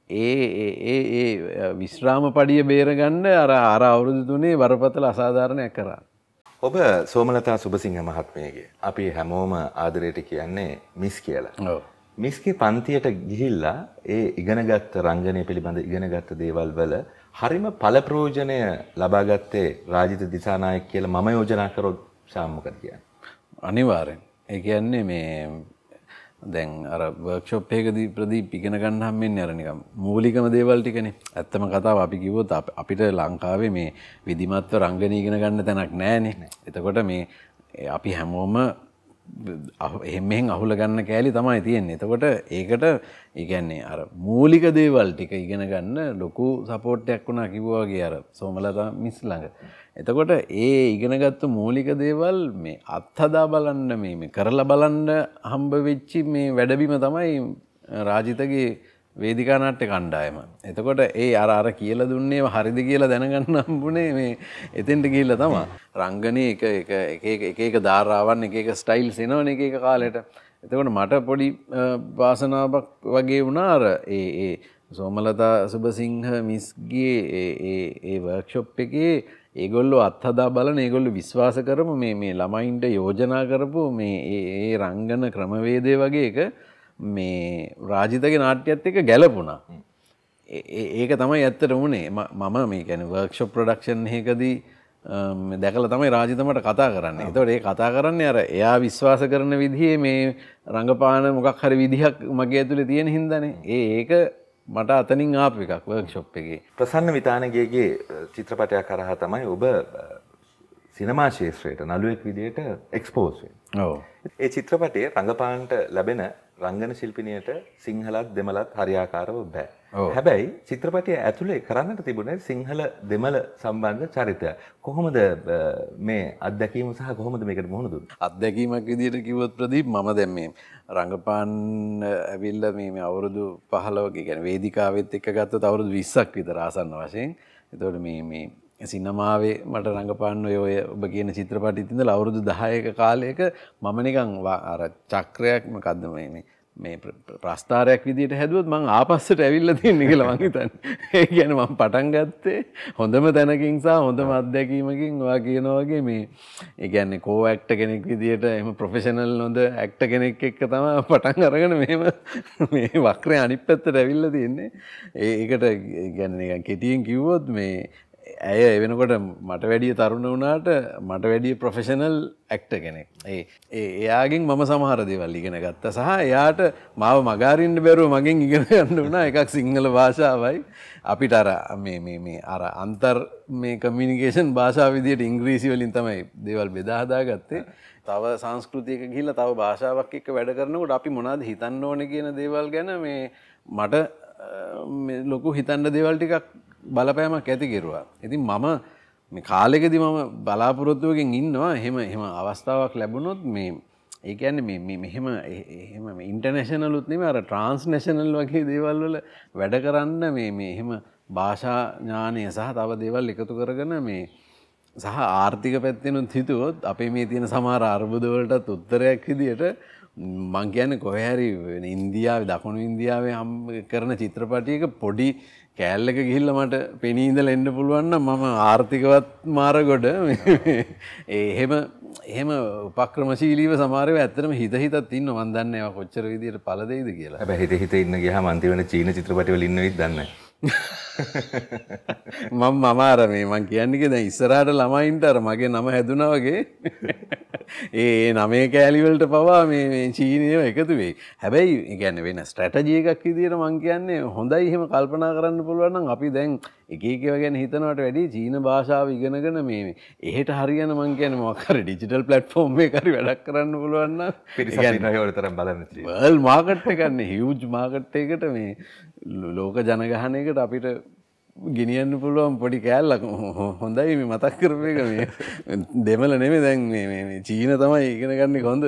ඒ විශ්‍රාම පඩිය බේරගන්න අර අවුරුදු තුනේ බරපතල අසාධාරණයක් කරා. ඔබ සෝමලතා සුබසිංහ මහත්මියගේ අපි හැමෝම ආදරයට කියන්නේ මිස් කියලා. ඔව්. මිස්ගේ පන්තියට ගිහිල්ලා ඒ ඉගෙනගත්ත රංගනය පිළිබඳ ඉගෙනගත්ත දේවල් වල හරිම ඵල ප්‍රයෝජනය ලබා ගත්තේ රාජිත දිසානායක කියලා මම යෝජනා කරොත් ශාම් මොකද කියන්නේ? අනිවාර්යෙන්. ඒ කියන්නේ මේ දැන් අර වර්ක්ෂොප් එකකදී ප්‍රදීප් ඉගෙන ගන්න හම්බෙන්නේ අර නිකන් මූලිකම දේවල් ටිකනේ. ඇත්තම කතාව අපි කිව්වොත් අපිට ලංකාවේ මේ විධිමත්ව රංගන ඉගෙන ගන්න තැනක් නැහැනේ. එතකොට මේ අපි හැමෝම එහෙම අහුල ගන්න කෑලි තමයි තියෙන්නේ. එතකොට ඒකට ඒ කියන්නේ අර මූලික දේවල් ටික ඉගෙන ගන්න ලොකු සපෝට් එකක් වුණා කිව්වා වගේ අර සෝමලතා මිස් ළඟ. එතකොට ඒ ඉගෙනගත්තු මූලික දේවල් මේ අත්හදා බලන්න මේ කරලා බලන්න හම්බ වෙච්චි මේ වැඩබිම තමයි රාජිතගේ වේදිකා නාට්‍ය කණ්ඩායම. එතකොට ඒ අර කියලා දුන්නේ හරිද කියලා දැනගන්න හම්බුනේ මේ එතෙන්ට ගිහිල්ලා තමයි. රංගනේ එක ධාරාවන් එක ස්ටයිල්ස් එනවනේ එක කාලෙට. එතකොට මට පොඩි වාසනාවක් වගේ වුණා අර ඒ සෝමලතා සුබසිංහ මිස්ගේ ඒ වර්ක්ෂොප් එකේ ඒගොල්ලෝ අත්හදා බලන ඒගොල්ලෝ විශ්වාස කරමු මේ ළමයින්ට යෝජනා කරපු මේ ඒ රංගන ක්‍රමවේදය වගේ එක මේ රාජිතගේ නාට්‍යයත් එක්ක ගැලපුණා. ඒක තමයි ඇත්තට වුණේ. මම මේ කියන්නේ වර්ක්ෂොප් ප්‍රොඩක්ෂන් එකකදී දැකලා තමයි රාජිතමට කතා කරන්නේ. ඒතකොට ඒ කතා කරන්නේ අර එයා විශ්වාස කරන විදිහේ මේ රංගපාන මොකක් හරි විදිහක් මගේ ඇතුලේ තියෙන හින්දානේ. ඒක මට අතනින් ආපු එකක් වර්ක්ෂොප් එකේ. ප්‍රසන්න විතානගේගේ චිත්‍රපටයක් කරහා තමයි ඔබ සිනමා ශාස්ත්‍රයට නළුවෙක් විදියට එක්ස්පෝස් වෙන්නේ. ඔව්. ඒ චිත්‍රපටයේ රංගපානට ලැබෙන රංගන ශිල්පිනියට සිංහලත් දෙමළත් හරියාකාරව බෑ. හැබැයි චිත්‍රපටයේ ඇතුලේ කරන්නට තිබුණේ සිංහල දෙමළ සම්බන්ධ චරිතය. කොහොමද මේ අත්දැකීම සහ කොහොමද මේකට මුහුණ දුන්නේ? අත්දැකීමක් විදියට කිව්වොත් ප්‍රදීප් මම දැන් මේ රංගපාන ඇවිල්ලා මේ අවුරුදු 15ක කියන්නේ වේදිකාවෙත් එක්ක ගත්තොත් අවුරුදු 20ක් විතර ආසන්න වශයෙන්. ඒතකොට මේ සිනමාවේ මට රංගපාන්න ඔය ඔබ කියන චිත්‍රපටිත් ඉඳලා අවුරුදු 10ක කාලයක මම නිකන් අර චක්‍රයක් මොකද්ද මේ ප්‍රස්ථාරයක් විදියට හැදුවොත් මං ආපස්සට ඇවිල්ලා තියෙන්නේ කියලා මං හිතන්නේ. ඒ කියන්නේ මම පටන් ගත්තේ හොඳම තැනකින් සහ හොඳම අත්දැකීමකින් ඔයා කියනවා වගේ මේ ඒ කියන්නේ කෝ ඇක්ටර් කෙනෙක් විදියට එහෙම ප්‍රොෆෙෂනල් හොඳ ඇක්ටර් කෙනෙක් එක්ක තමයි පටන් අරගෙන මෙහෙම මේ වක්‍රේ අනිත් පැත්තට ඇවිල්ලා තියෙන්නේ. ඒකට කියන්නේ නිකන් කෙටියෙන් කිව්වොත් මේ ඇය වෙනකොට මට වැඩිය තරුණ වුණාට මට වැඩිය ප්‍රොෆෙෂනල් ඇක්ටර් කෙනෙක්. එයාගෙන් මම සමහර දේවල් ඉගෙන ගත්තා සහ එයාට මාව මගහරින්න බැරුව මගෙන් ඉගෙන ගන්න වුණා. එකක් සිංහල භාෂාවයි අපිට අර මේ අර අන්තර් මේ කමියුනිකේෂන් භාෂාව විදියට ඉංග්‍රීසි වලින් තමයි දේවල් බෙදා හදාගත්තේ. තව සංස්කෘතියක ගිහිල්ලා තව භාෂාවක් එක්ක වැඩ කරනකොට අපි මොනවද හිතන්න ඕනේ කියන දේවල් ගැන මේ මට ලොකු හිතන්න දේවල් ටිකක් බලපෑමක් ඇති කෙරුවා. ඉතින් මම මේ කාලෙකදී මම බලාපොරොත්තුවකින් ඉන්නවා එහෙම අවස්ථාවක් ලැබුණොත් මේ ඒ කියන්නේ මෙහෙම ඉන්ටර්නැෂනලුත් නෙමෙයි අර ට්‍රාන්ස්නැෂනල් වගේ දේවල් වල වැඩ කරන්න මේ එහෙම භාෂා ඥානය සහ තව දේවල් එකතු කරගෙන මේ සහ ආර්ථික පැත්තෙනුත් හිතුවොත් අපේ මේ තියෙන සමහර අර්බුද වලටත් උත්තරයක් විදියට මං කියන්නේ කොහේ හරි ඉන්දියාවේ දකුණු ඉන්දියාවේ කරන චිත්‍රපටයක පොඩි කෑල්ලක ගිහිල්ලා මට පෙනී ඉඳලා එන්න පුළුවන් නම් මම ආර්ථිකවත් මාරගොඩ එහෙම උපක්‍රමශීලීව සමහර වෙලාවට ඇත්තටම හිතත් ඉන්නවා. මන් දන්නේ ඒවා කොච්චර විදියට පළ දෙයිද කියලා. හැබැයි හිත ඉන්න ගියාම අන්තිම වෙන චීන චිත්‍රපටවල ඉන්න වෙයිද දන්නේ නැහැ. මම අර මං කියන්නේ දැන් ඉස්සරහට ළමයින්ට අර මගේ නම හැදුනා වගේ ඒ නමේ කෑලි වලට පවා මේ චීනියව එකතු වෙයි. හැබැයි ඒ කියන්නේ වෙන ස්ට්‍රැටජි එකක් විදියට මං කියන්නේ හොඳයි එහෙම කල්පනා කරන්න පුළුවන් නම් අපි දැන් එක ඒවා ගැන හිතනවට වැඩිය චීන භාෂාව ඉගෙනගෙන මේ එහෙට හරියන මං කියන්නේ මොකක් හරි ඩිජිටල් ප්ලැට්ෆෝම් එකක හරි වැඩක් කරන්න පුළුවන් නම් පිරිසක් ඉන්නවා ඒ වලතරම් බලන්න තියෙනවා. වර්ල්ඩ් මාකට් එකක් නේ හියුජ් මාකට් එකකට මේ ලෝක ජනගහනයකට අපිට ගෙනියන්න පුළුවන් පොඩි කෑල්ලක්. හොඳයි මේ මතක් කරපු එක මේ දෙමළ නෙමෙයි දැන් මේ චීන තමයි ඉගෙන ගන්න හොඳ.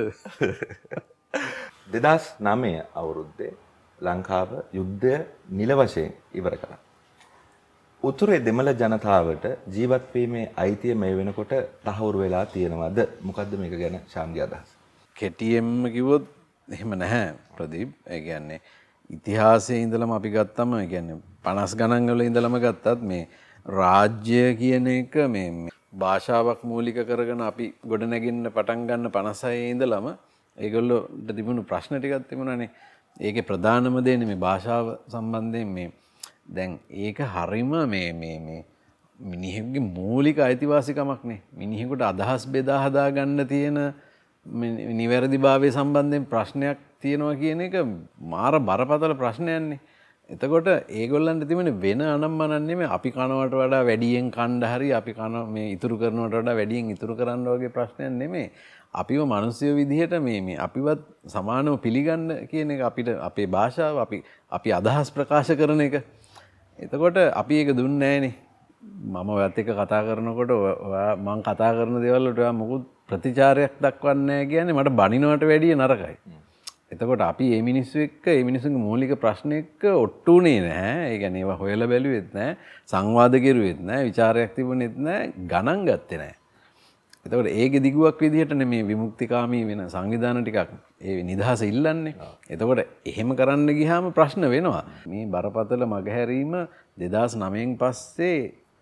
2009 අවුරුද්දේ ලංකාව යුද්ධය නිල වශයෙන් ඉවර කළා. උතුරේ දෙමළ ජනතාවට ජීවත් වීමේ අයිතිය මේ වෙනකොට තහවුරු වෙලා තියෙනවද? මොකද්ද මේක ගැන ශාම්ගේ අදහස? කෙටියෙන්ම කිව්වොත් එහෙම නැහැ ප්‍රදීප්. ඒ කියන්නේ ඉතිහාසයේ ඉඳලම අපි ගත්තම ඒ කියන්නේ 50 ගණන් වල ඉඳලම ගත්තත් මේ රාජ්‍ය කියන එක මේ භාෂාවක් මූලික කරගෙන අපි ගොඩනැගින්න පටන් ගන්න 56 ඉඳලම ඒගොල්ලෝට තිබුණු ප්‍රශ්න ටිකක් තිබුණානේ. ඒකේ ප්‍රධානම දේ මේ භාෂාව සම්බන්ධයෙන් මේ දැන් ඒක හරීම මේ මිනිහෙකුගේ මූලික අයිතිවාසිකමක් නේ. මිනිහෙකුට අදහස් බෙදා හදා ගන්න තියෙන නිවැරදිභාවය සම්බන්ධයෙන් ප්‍රශ්නයක් තියෙනවා කියන එක මාර බරපතල ප්‍රශ්නයක්නේ. එතකොට ඒගොල්ලන්ට තිබෙන වෙන අනම්මනක් නෙමෙයි අපි කනවට වඩා වැඩියෙන් කණ්ඩ හරි අපි කන මේ ඉතුරු කරනවට වඩා වැඩියෙන් ඉතුරු කරන්න වගේ ප්‍රශ්නයක් නෙමෙයි. අපිව මිනිස්සු විදිහට මේ අපිවත් සමානව පිළිගන්න කියන එක අපිට අපේ භාෂාව අපි අදහස් ප්‍රකාශ කරන එක. එතකොට අපි ඒක දුන්නේ නැහනේ. මම ඔයත් එක්ක කතා කරනකොට මම කතා කරන දේවල් වලට ඔයා මොකුත් ප්‍රතිචාරයක් දක්වන්නේ නැහැ කියන්නේ මට බනිනවට වැඩිය නරකයි. එතකොට අපි මේ මිනිස්සු එක්ක මේ මිනිස්සුන්ගේ මූලික ප්‍රශ්න එක්ක ඔට්ටුනේ නැහැ. ඒ කියන්නේ ඒවා හොයලා බැලුවෙත් නැහැ. සංවාද කෙරුවෙත් නැහැ. ਵਿਚාරයක් තිබුණෙත් නැහැ. ගණන් ගත්තේ නැහැ. එතකොට ඒකේ දිගුවක් විදිහට මේ විමුක්තිකාමී වෙන සංවිධාන ටිකක් ඒ නිදහස ඉල්ලන්නේ. එතකොට එහෙම කරන්න ගියාම ප්‍රශ්න වෙනවා. මේ බරපතල මගහැරීම 2009න් පස්සේ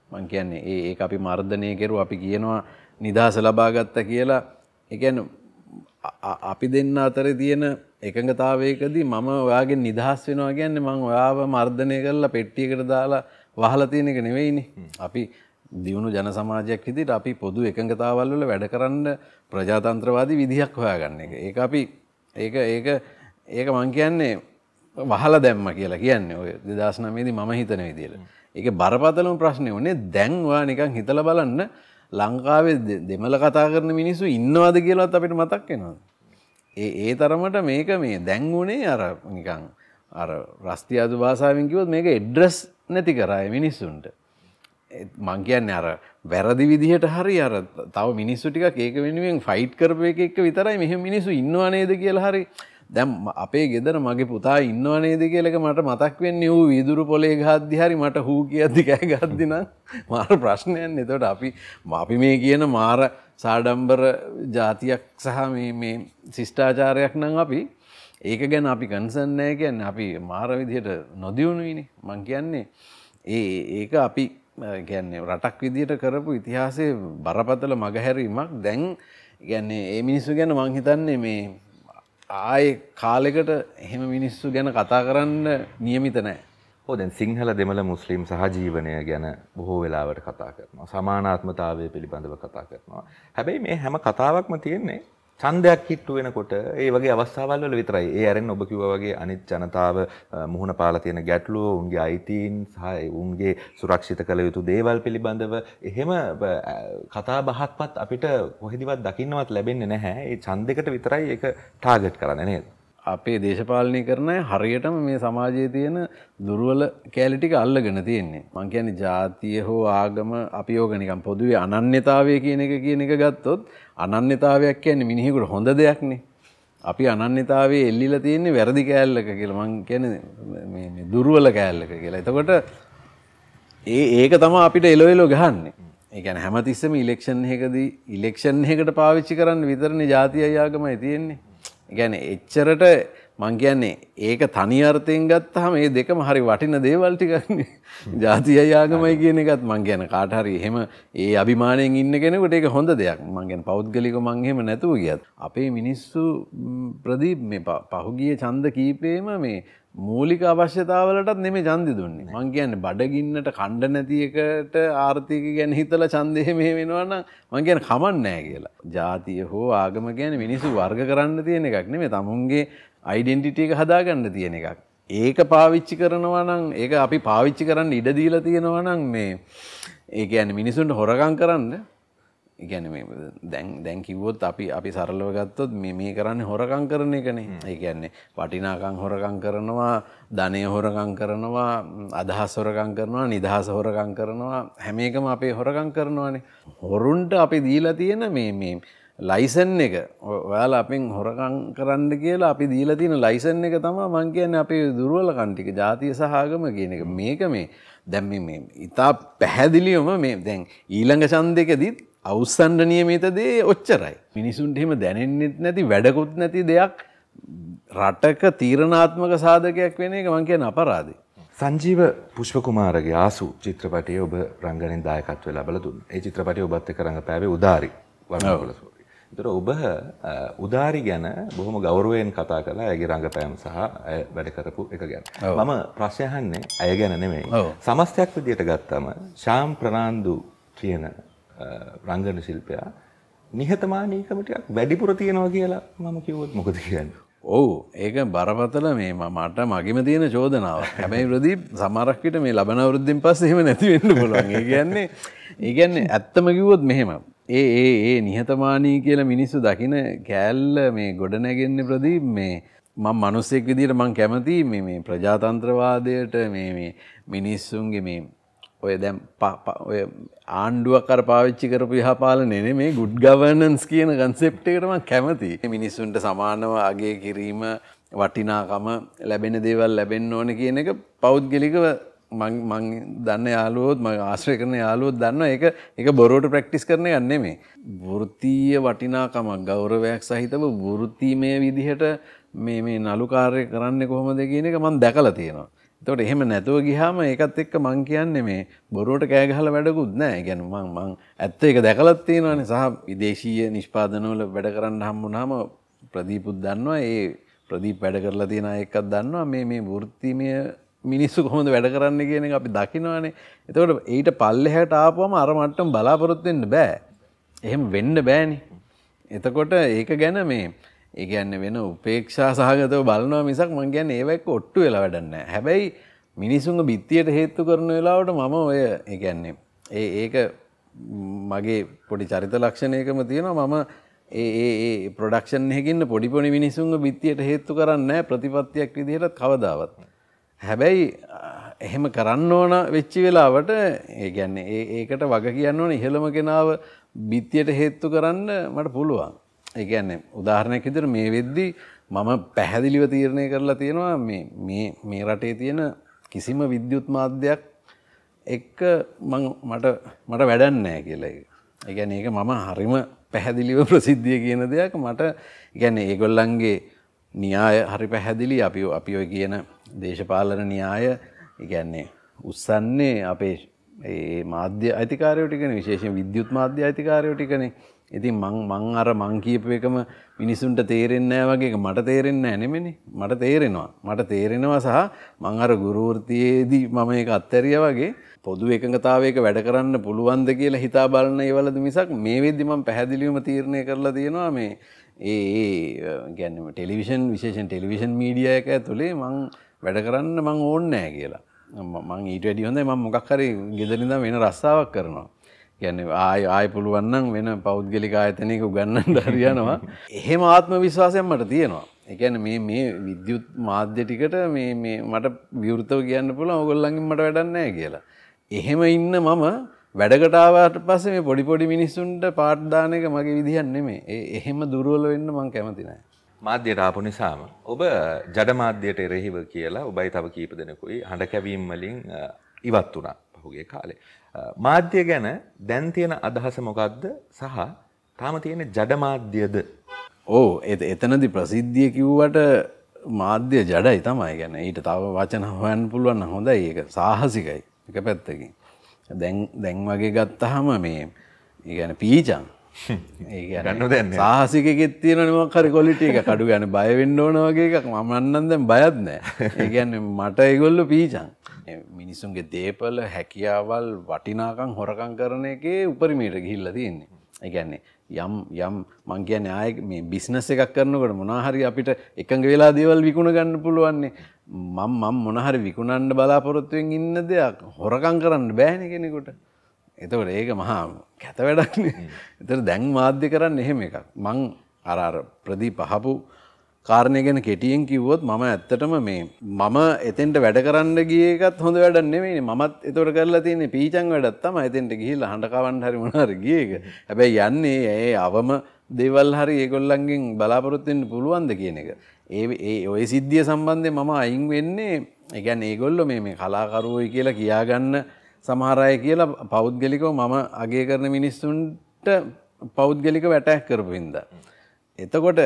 මං කියන්නේ ඒක අපි මර්ධනය කෙරුවා අපි කියනවා නිදහස ලබා ගත්තා කියලා. ඒ කියන්නේ අපි දෙන්න අතරේ තියෙන එකඟතාවයකදී මම ඔයාගෙන් නිදහස් වෙනවා කියන්නේ මං ඔයාව මර්ධනය කරලා පෙට්ටියකට දාලා වහලා තියෙන එක නෙවෙයිනේ. අපි දියුණු ජන සමාජයක් විදිහට අපි පොදු එකඟතාවල් වල වැඩ කරන්න ප්‍රජාතන්ත්‍රවාදී විදිහක් හොයාගන්න එක. ඒක අපි ඒක මං කියන්නේ වහලා දැම්ම කියලා කියන්නේ ඔය 2009 දී මම හිතන විදිහට. ඒකේ බරපතලම ප්‍රශ්නේ උනේ දැන් ඔයා නිකන් හිතලා බලන්න ලංකාවේ දෙමළ කතා කරන මිනිස්සු ඉන්නවද කියලාත් අපිට මතක් වෙනවා. ඒ තරමට මේක මේ දැන් උනේ අර නිකන් අර රස්තියාදු භාෂාවෙන් කිව්වොත් මේක ඇඩ්‍රස් නැති කරාය මිනිස්සුන්ට. මං කියන්නේ අර වැරදි විදිහට හරි අර තව මිනිස්සු ටිකක් ඒක වෙනුවෙන් ෆයිට් කරපු එක විතරයි මෙහෙම මිනිස්සු ඉන්නව නේද කියලා හරි දැන් අපේ ගෙදර මගේ පුතා ඉන්නව නේද කියලා එක මට මතක් වෙන්නේ ඌ වීදුරු පොලේ ගහද්දි හරි මට හූ කියද්දි කෑ ගහද්දි නම් මාර ප්‍රශ්නයක් නේ. එතකොට අපි මේ කියන මාර සාඩම්බර જાතියක් සහ මේ ශිෂ්ටාචාරයක් නම් අපි ඒක ගැන අපි කන්සර්න් නැහැ කියන්නේ අපි මාර විදිහට නොදියුණුයිනේ. මං කියන්නේ ඒක අපි කියන්නේ රටක් විදිහට කරපු ඉතිහාසයේ බරපතල මගහැරීමක්. දැන් කියන්නේ ඒ මිනිස්සු ගැන මං හිතන්නේ මේ ආයේ කාලෙකට එහෙම මිනිස්සු ගැන කතා කරන්න නියමිත නැහැ. දැන් සිංහල දෙමළ මුස්ලිම් සහජීවනය ගැන බොහෝ වෙලාවට කතා කරනවා. සමානාත්මතාවය පිළිබඳව කතා කරනවා. හැබැයි මේ හැම කතාවක්ම තියෙන්නේ ඡන්දයක් හිට්ටු වෙනකොට ඒ වගේ අවස්ථාවල් වල විතරයි. ඒ ඇරෙන්න ඔබ කිව්වා වගේ අනිත් ජනතාව මුහුණ පාලා තියෙන ගැටලුව, උන්ගේ අයිතීන් සහ උන්ගේ සුරක්ෂිත කළ යුතු දේවල් පිළිබඳව එහෙම කතා බහක්වත් අපිට කොහෙදිවත් දකින්නවත් ලැබෙන්නේ නැහැ. ඒ ඡන්දයකට විතරයි ඒක ටාගට් කරන්නේ නේද? අපේ දේශපාලනය කරන අය හරියටම මේ සමාජයේ තියෙන දුර්වල කැලි ටික අල්ලගෙන තියෙන්නේ. මං කියන්නේ ජාතිය හෝ ආගම අපි ඕක නිකන් පොදුවේ අනන්‍යතාවය කියන එක ගත්තොත් අනන්‍යතාවයක් කියන්නේ මිනිහෙකුට හොඳ දෙයක් නේ. අපි අනන්‍යතාවයේ එල්ලිලා තියෙන්නේ වැරදි කෑල්ලක කියලා. මං කියන්නේ මේ දුර්වල කෑල්ලක කියලා. එතකොට ඒක තමයි අපිට එලෝ ගහන්නේ. ඒ කියන්නේ හැමතිස්සෙම ඉලෙක්ෂන් එකකට පාවිච්චි කරන්න විතරනේ ජාතියයි ආගමයි තියෙන්නේ. කියන්නේ එච්චරට මං කියන්නේ ඒක තනි අර්ථයෙන් ගත්තාම මේ දෙකම හරි වටින දේවල් ටිකක්නේ. ජාතියයි ආගමයි කියන එකත් මං කියන්නේ කාට හරි එහෙම ඒ අභිමාණයෙන් ඉන්න කෙනෙකුට ඒක හොඳ දෙයක්. මං කියන්නේ පෞද්ගලිකව මං එහෙම නැතුව ගියත් අපේ මිනිස්සු ප්‍රදීප් මේ පහුගිය ඡන්ද කීපෙම මේ මූලික අවශ්‍යතාවලටත් නෙමෙයි ඡන්දෙ දුන්නේ. මං කියන්නේ බඩගින්නට කණ්ඩ නැති එකට ආර්ථික ගැන හිතලා ඡන්දෙ මෙහෙ වෙනවා නම් මං කියන්නේ කමක් නැහැ කියලා. ජාතිය හෝ ආගම කියන්නේ මිනිස්සු වර්ග කරන්න තියෙන එකක් නෙමෙයි. තමුන්ගේ ඩෙන්ටිටි එක හදාගන්න තියෙන එකක්. ඒක පාවිච්චි කරනවා නම් ඒක අපි පාවිච්චි කරන්න ඉඩ දීලා තියෙනවා නම් මේ ඒ කියන්නේ මිනිසුන්ට හොරකම් කරන්න ඒ කියන්නේ මේ දැන් කිව්වොත් අපි සරලව ගත්තොත් මේ කරන්නේ හොරකම් කරන එකනේ. ඒ කියන්නේ වටිනාකම් හොරකම් කරනවා, ධනය හොරකම් කරනවා, අදහස් හොරකම් කරනවා, නිදහස හොරකම් කරනවා, හැම එකම අපේ හොරකම් කරනවානේ. හොරුන්ට අපි දීලා තියෙන මේ ලයිසන් එක ඔයාලා අපෙන් හොරකම් කරන්න කියලා අපි දීලා තියෙන ලයිසන් එක තමයි මං කියන්නේ අපේ දුර්වලකම් ටික ජාතිය සහ ආගම කියන එක. මේක මේ දැන් මේ ඉතා පැහැදිලිවම මේ දැන් ඊළඟ ඡන්දෙකදීත් අවුස්සන්න නියමිත දේ ඔච්චරයි. මිනිසුන්ට එහෙම දැනෙන්නෙත් නැති වැඩකුත් නැති දෙයක් රටක තීරණාත්මක සාධකයක් වෙන එක මං කියන්නේ අපරාධයි. සංජීව පුෂ්පකුමාරගේ ආසු චිත්‍රපටයේ ඔබ රංගනෙන් දායකත්වය ලැබලා දුන්නා. ඒ චිත්‍රපටයේ ඔබත් එක්ක රංගපෑවේ උදාරි වර්ණකුලසූරි. ඒතර ඔබ උදාරි ගැන බොහොම ගෞරවයෙන් කතා කළා. ඇයගේ රංගපෑම සහ ඇය වැඩ කරපු එක ගැන. මම ප්‍රශ්න අහන්නේ ඇය ගැන නෙමෙයි. සමස්තයක් විදියට ගත්තම ශාම් ප්‍රනාන්දු කියන රංගන ශිල්පියා නිහතමානීකම ටිකක් වැඩිපුර තියෙනවා කියලා මම කිව්වොත් මොකද කියන්නේ? ඔව් ඒක බරපතල මේ මට මගේම තියෙන චෝදනාවක්. හැබැයි ප්‍රදීප් සමහරක් විට මේ ලබන අවුරුද්දෙන් පස්සේ එහෙම නැති වෙන්න පුළුවන්. ඒ කියන්නේ ඇත්තම කිව්වොත් මෙහෙම. ඒ නිහතමානී කියලා මිනිස්සු දකින කෑල්ල මේ ගොඩ නැගෙන්නේ ප්‍රදීප් මේ මම මිනිස්සෙක් විදියට මම කැමති මේ ප්‍රජාතන්ත්‍රවාදයට මේ මිනිස්සුන්ගේ මේ ඔය දැන් ඔය ආණ්ඩුවක් අර පාවිච්චි කරපු යහපාලනේ නෙමෙයි good governance කියන concept එකට මම කැමතියි. මිනිස්සුන්ට සමානව අගය කිරීම, වටිනාකම ලැබෙන දේවල් ලැබෙන්න ඕන කියන එක පෞද්ගලිකව මං දන්න යාළුවෝත් මම ආශ්‍රය කරන යාළුවෝත් දන්නවා ඒක බොරුවට ප්‍රැක්ටිස් කරන එකක් නෙමෙයි. වෘත්තීය වටිනාකමක් ගෞරවයක් සහිතව වෘත්තීමය විදිහට මේ නළු කාර්ය කරන්නේ කොහොමද කියන එක මම දැකලා තියෙනවා. එතකොට එහෙම නැතුව ගියාම ඒකත් එක්ක මං කියන්නේ මේ බොරුවට කෑ ගහලා වැඩකුත් නැහැ. ඒ කියන්නේ මං ඇත්ත ඒක දැකලත් තියෙනවානේ. සහ විදේශීය නිෂ්පාදනවල වැඩ කරන්න හම්බුනහම ප්‍රදීපුත් දන්නවා. ඒ ප්‍රදීප් වැඩ කරලා තියෙන අය එක්කත් දන්නවා. මේ වෘත්තිමය මිනිස්සු කොහොමද වැඩ කරන්න කියන එක අපි දකිනවානේ. එතකොට ඊට පල්ලෙහාට ආපුවම අර මට්ටම බලාපොරොත්තු වෙන්න බෑ. එහෙම වෙන්න බෑනේ. එතකොට ඒක ගැන මේ ඒ කියන්නේ වෙන උපේක්ෂා සහගතව බලනවා මිසක් මං කියන්නේ ඒව එක්ක ඔට්ටු වෙලා වැඩක් නැහැ. හැබැයි මිනිසුන්ගේ බිත්තියට හේතු කරන වෙලාවට මම ඔය ඒ කියන්නේ ඒක මගේ පොඩි චරිත ලක්ෂණයකම තියෙනවා. මම ඒ ප්‍රොඩක්ෂන් එකකින් පොඩි පොඩි මිනිසුන්ගේ බිත්තියට හේතු කරන්නේ නැහැ ප්‍රතිපත්තියක් විදිහට කවදාවත්. හැබැයි එහෙම කරන්න ඕන වෙච්ච වෙලාවට ඒ කියන්නේ ඒකට වග කියන්න ඕන ඉහළම කෙනාව බිත්තියට හේතු කරන්න මට පුළුවන්. ඒ කියන්නේ උදාහරණයක් විදිහට මේ වෙද්දි මම පැහැදිලිව තීරණය කරලා තියෙනවා මේ රටේ තියෙන කිසිම විද්‍යුත් මාධ්‍යයක් එක්ක මට වැඩක් නැහැ කියලා ඒක. ඒ කියන්නේ ඒක මම හරිම පැහැදිලිව ප්‍රසිද්ධිය කියන දෙයක් මට ඒ කියන්නේ ඒගොල්ලන්ගේ න්‍යාය හරි පැහැදිලි අපි ඔය කියන දේශපාලන න්‍යාය ඒ කියන්නේ උස්සන්නේ අපේ ඒ මාධ්‍ය අයිතිකාරයෝ ටිකනේ විශේෂයෙන් විද්‍යුත් මාධ්‍ය අයිතිකාරයෝ ටිකනේ. ඉතින් මං කියපු එකම මිනිසුන්ට තේරෙන්නේ නැහැ වගේ එක මට තේරෙන්නේ නැහැ නෙමෙයි. මට තේරෙනවා සහ මං අර ගුරු වෘත්තියේදී මම ඒක අත්හැරියා වගේ පොදු එකඟතාවයක වැඩ කරන්න පුළුවන්ද කියලා හිතා බලන ඒවලද මිසක් මේ වෙද්දි මම පැහැදිලිවම තීරණය කරලා තියෙනවා මේ කියන්නේ ටෙලිවිෂන් විශේෂයෙන් ටෙලිවිෂන් මීඩියා එක ඇතුලේ මං වැඩ කරන්න මං ඕනේ නැහැ කියලා. මං ඊට වැඩිය හොඳයි මම මොකක් හරි ගෙදරින් ඉඳන් වෙන රස්සාවක් කරනවා. කියන්නේ ආය පුළුවන් නම් වෙන පෞද්ගලික ආයතනයක උගන්වන්න හරියනවා. එහෙම ආත්ම විශ්වාසයක් මට තියෙනවා. ඒ කියන්නේ මේ විද්‍යුත් මාධ්‍ය ටිකට මේ මට විවෘතව කියන්න පුළුවන් ඕගොල්ලන්ගෙන් මට වැඩක් නැහැ කියලා. එහෙම ඉන්න මම වැඩකට ආවට පස්සේ මේ පොඩි මිනිස්සුන්ට පාට දාන එක මගේ විදිහක් නෙමෙයි. එහෙම දුර්වල වෙන්න මං කැමති නැහැ. මාධ්‍යයට ආපු නිසාම ඔබ ජඩ මාධ්‍යයට එරෙහිව කියලා ඔබයි තව කීප දෙනෙකුයි හඬ කැවීම් වලින් ඉවත් වුණා පහුගිය කාලේ. මාධ්‍ය ගැන දැන් තියෙන අදහස මොකක්ද සහ තාම තියෙන ජඩ මාධ්‍යද? ඔව් එතනදී ප්‍රසිද්ධිය කිව්වට මාධ්‍ය ජඩයි තමයි. කියන්නේ ඊට තව වචන හොයන්න පුළුවන් නම් හොඳයි. ඒක සාහසිකයි එක පැත්තකින්. දැන් වගේ ගත්තාම මේ ඒ කියන්නේ පීචන් ඒ කියන්නේ සාහසිකෙකෙත් තියෙනනේ මොකක් හරි ක්වොලිටි එක කඩු ගන්න බය වෙන්න ඕන වගේ එකක් මම නම් දැන් බයත් නැහැ. ඒ කියන්නේ මට ඒගොල්ලෝ පීචන්. මිනිසුන්ගේ දේපල හැකියාවල් වටිනාකම් හොරකම් කරන එකේ උපරිමයට ගිහිල්ලා තියෙන්නේ. ඒ කියන්නේ යම් මං කියන්නේ ආයේ මේ බිස්නස් එකක් කරනකොට මොනවා හරි අපිට එකඟ වෙලා දේවල් විකුණ ගන්න පුළුවන් නේ. මම මොනවා හරි විකුණන්න බලාපොරොත්තු වෙමින් ඉන්න දෙයක් හොරකම් කරන්න බෑනේ කෙනෙකුට. එතකොට ඒක මහා කැත වැඩක් නේ. ඒතර දැන් මාධ්‍ය කරන්නේ එහෙම එකක්. මං අර ප්‍රදීප අහපු කාරණේ ගැන කෙටියෙන් කිව්වොත් මම ඇත්තටම මම එතෙන්ට වැඩ කරන්න ගියේ එකත් හොඳ වැඩක් නෙමෙයිනේ. මමත් ඒතකොට කරලා තියෙන්නේ පීචන් වැඩක් තමයි. එතෙන්ට ගිහිල්ලා හඬ කවන්න හරි මොනවා හරි ගියේ එක. හැබැයි යන්නේ ඒ අවම දේවල් හරි ඒගොල්ලන්ගෙන් බලාපොරොත්තු වෙන්න පුළුවන්ද කියන එක. ඔය සිද්ධිය සම්බන්ධයෙන් මම අයින් වෙන්නේ ඒ කියන්නේ ඒගොල්ලෝ මේ කලාකරුවෝයි කියලා කියාගන්න සමහර අය කියලා පෞද්ගලිකව මම අගය කරන මිනිස්සුන්ට පෞද්ගලිකව ඇටැක් කරපු හින්දා. එතකොට